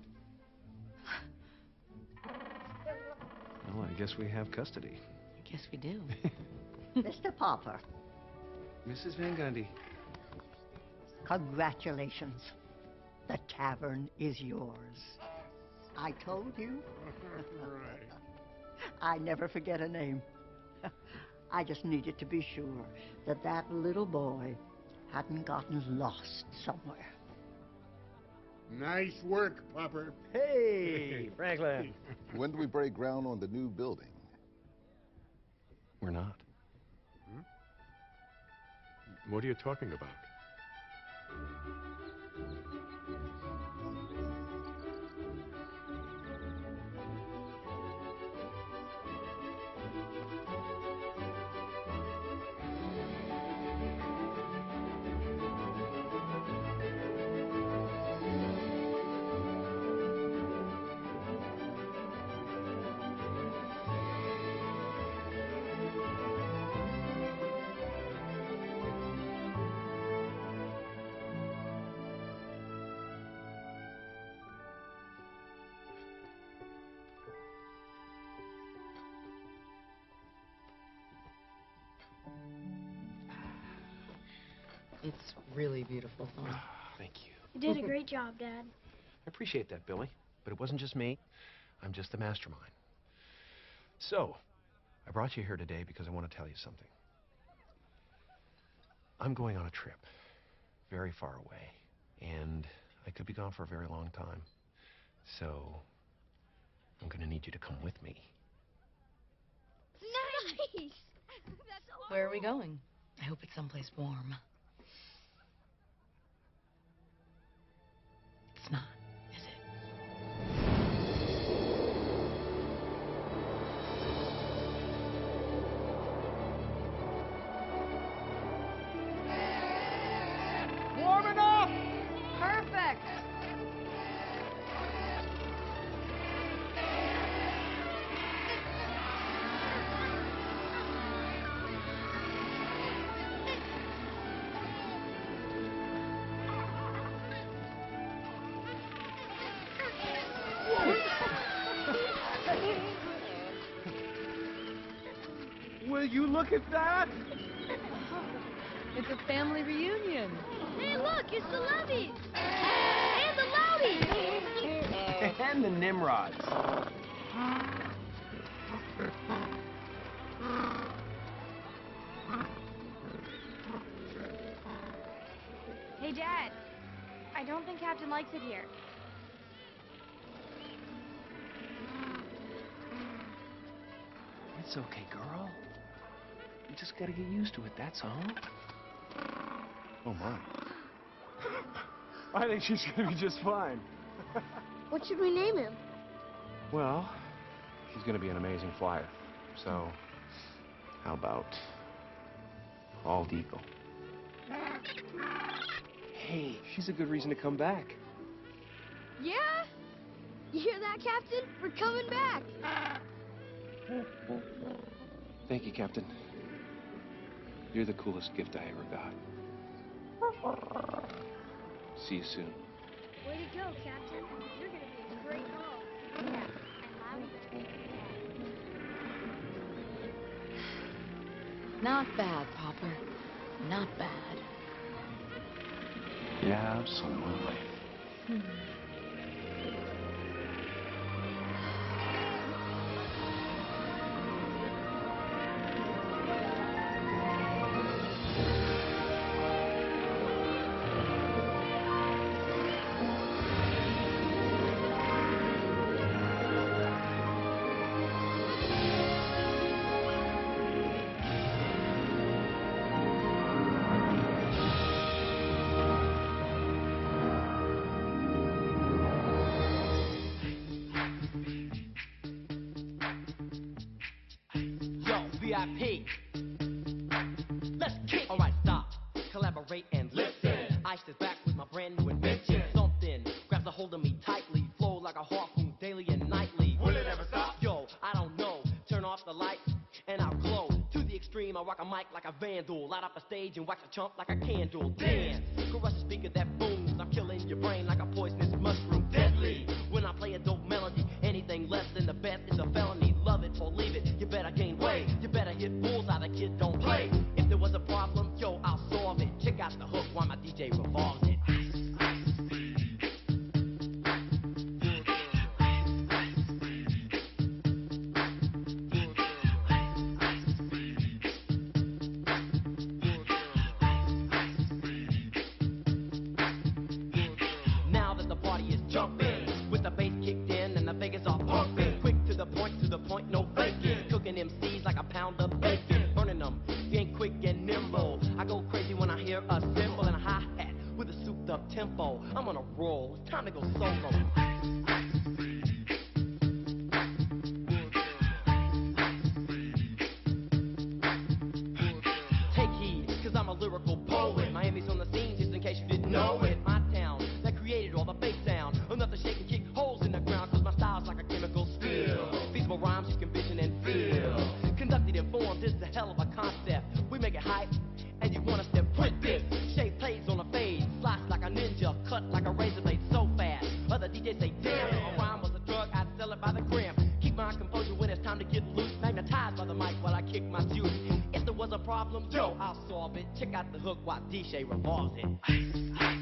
Well, I guess we have custody. I guess we do. Mister Popper, Missus Van Gundy. congratulations. The tavern is yours. I told you. I never forget a name. I just needed to be sure that that little boy hadn't gotten lost somewhere. Nice work, Popper. Hey, Franklin. When do we break ground on the new building? We're not. Hmm? What are you talking about? It's really beautiful, Thorne. Thank you. You did a great job, Dad. I appreciate that, Billy. But it wasn't just me. I'm just the mastermind. So, I brought you here today because I want to tell you something. I'm going on a trip very far away, and I could be gone for a very long time. So, I'm going to need you to come with me. Nice! Where are we going? I hope it's someplace warm. It's not, is it? Warm enough! Perfect! Will you look at that? It's a family reunion. Hey, look, it's the Levies! And the Loudies! And the Nimrods. Hey, Dad. I don't think Captain likes it here. It's okay, girl. You just gotta get used to it, that's all. Oh, my. I think she's gonna be just fine. What should we name him? Well, she's going to be an amazing flyer. So, how about Bald Eagle? Hey, she's a good reason to come back. Yeah? You hear that, Captain? We're coming back. Thank you, Captain. You're the coolest gift I ever got. See you soon. Way to go, Captain. You're gonna be a great home. Yeah, and Loudy's gonna be Not bad, Popper. Not bad. Yeah, absolutely. Hmm. V I P. Let's kick. All right, stop. Collaborate and listen. Ice is back with my brand new invention. Something grabs a hold of me tightly. Flow like a harpoon daily and nightly. Will it ever stop? Yo, I don't know. Turn off the lights and I'll glow. To the extreme, I rock a mic like a vandal. Light up a stage and wax a chump like a candle. Dance. Crush a speaker that booms. I'm killing your brain like a poisonous mushroom. Deadly. When I play a dope melody, anything less than the best is a felony. Love it or leave it. You better gain weight. You better hit bullseye. The kid don't play. If there was a problem, yo, I'll solve it. Check out the hook while my D J revolves it. Now that the party is jumping, with the bass kicked in and the Vegas are pumping. Quick to the point, to the point, no faking. Cooking M Cs like a pound of bacon. Burning them, being quick and nimble. I go crazy when I hear a cymbal and a hi-hat with a souped up tempo. I'm on a roll, it's time to go solo. Take heed, cause I'm a lyrical poet. Miami's on the scene, just in case you didn't know it. My town, that created all the bass sound. Enough to shake and kick holes in the ground, cause my style's like a chemical spill. Feasible rhymes you can vision and feel. Conducted in form, this is a hell of a concept. We make it hype, and you want us to print this. Shape plays on a fade, slice like a ninja, cut like a razor blade so fast. Other D Js say, damn, a rhyme was a drug, I'd sell it by the gram. Keep my composure when it's time to get loose. Magnetized by the mic while I kick my juice. If there was a problem, yo, I'll solve it. Check out the hook while D J revolves it.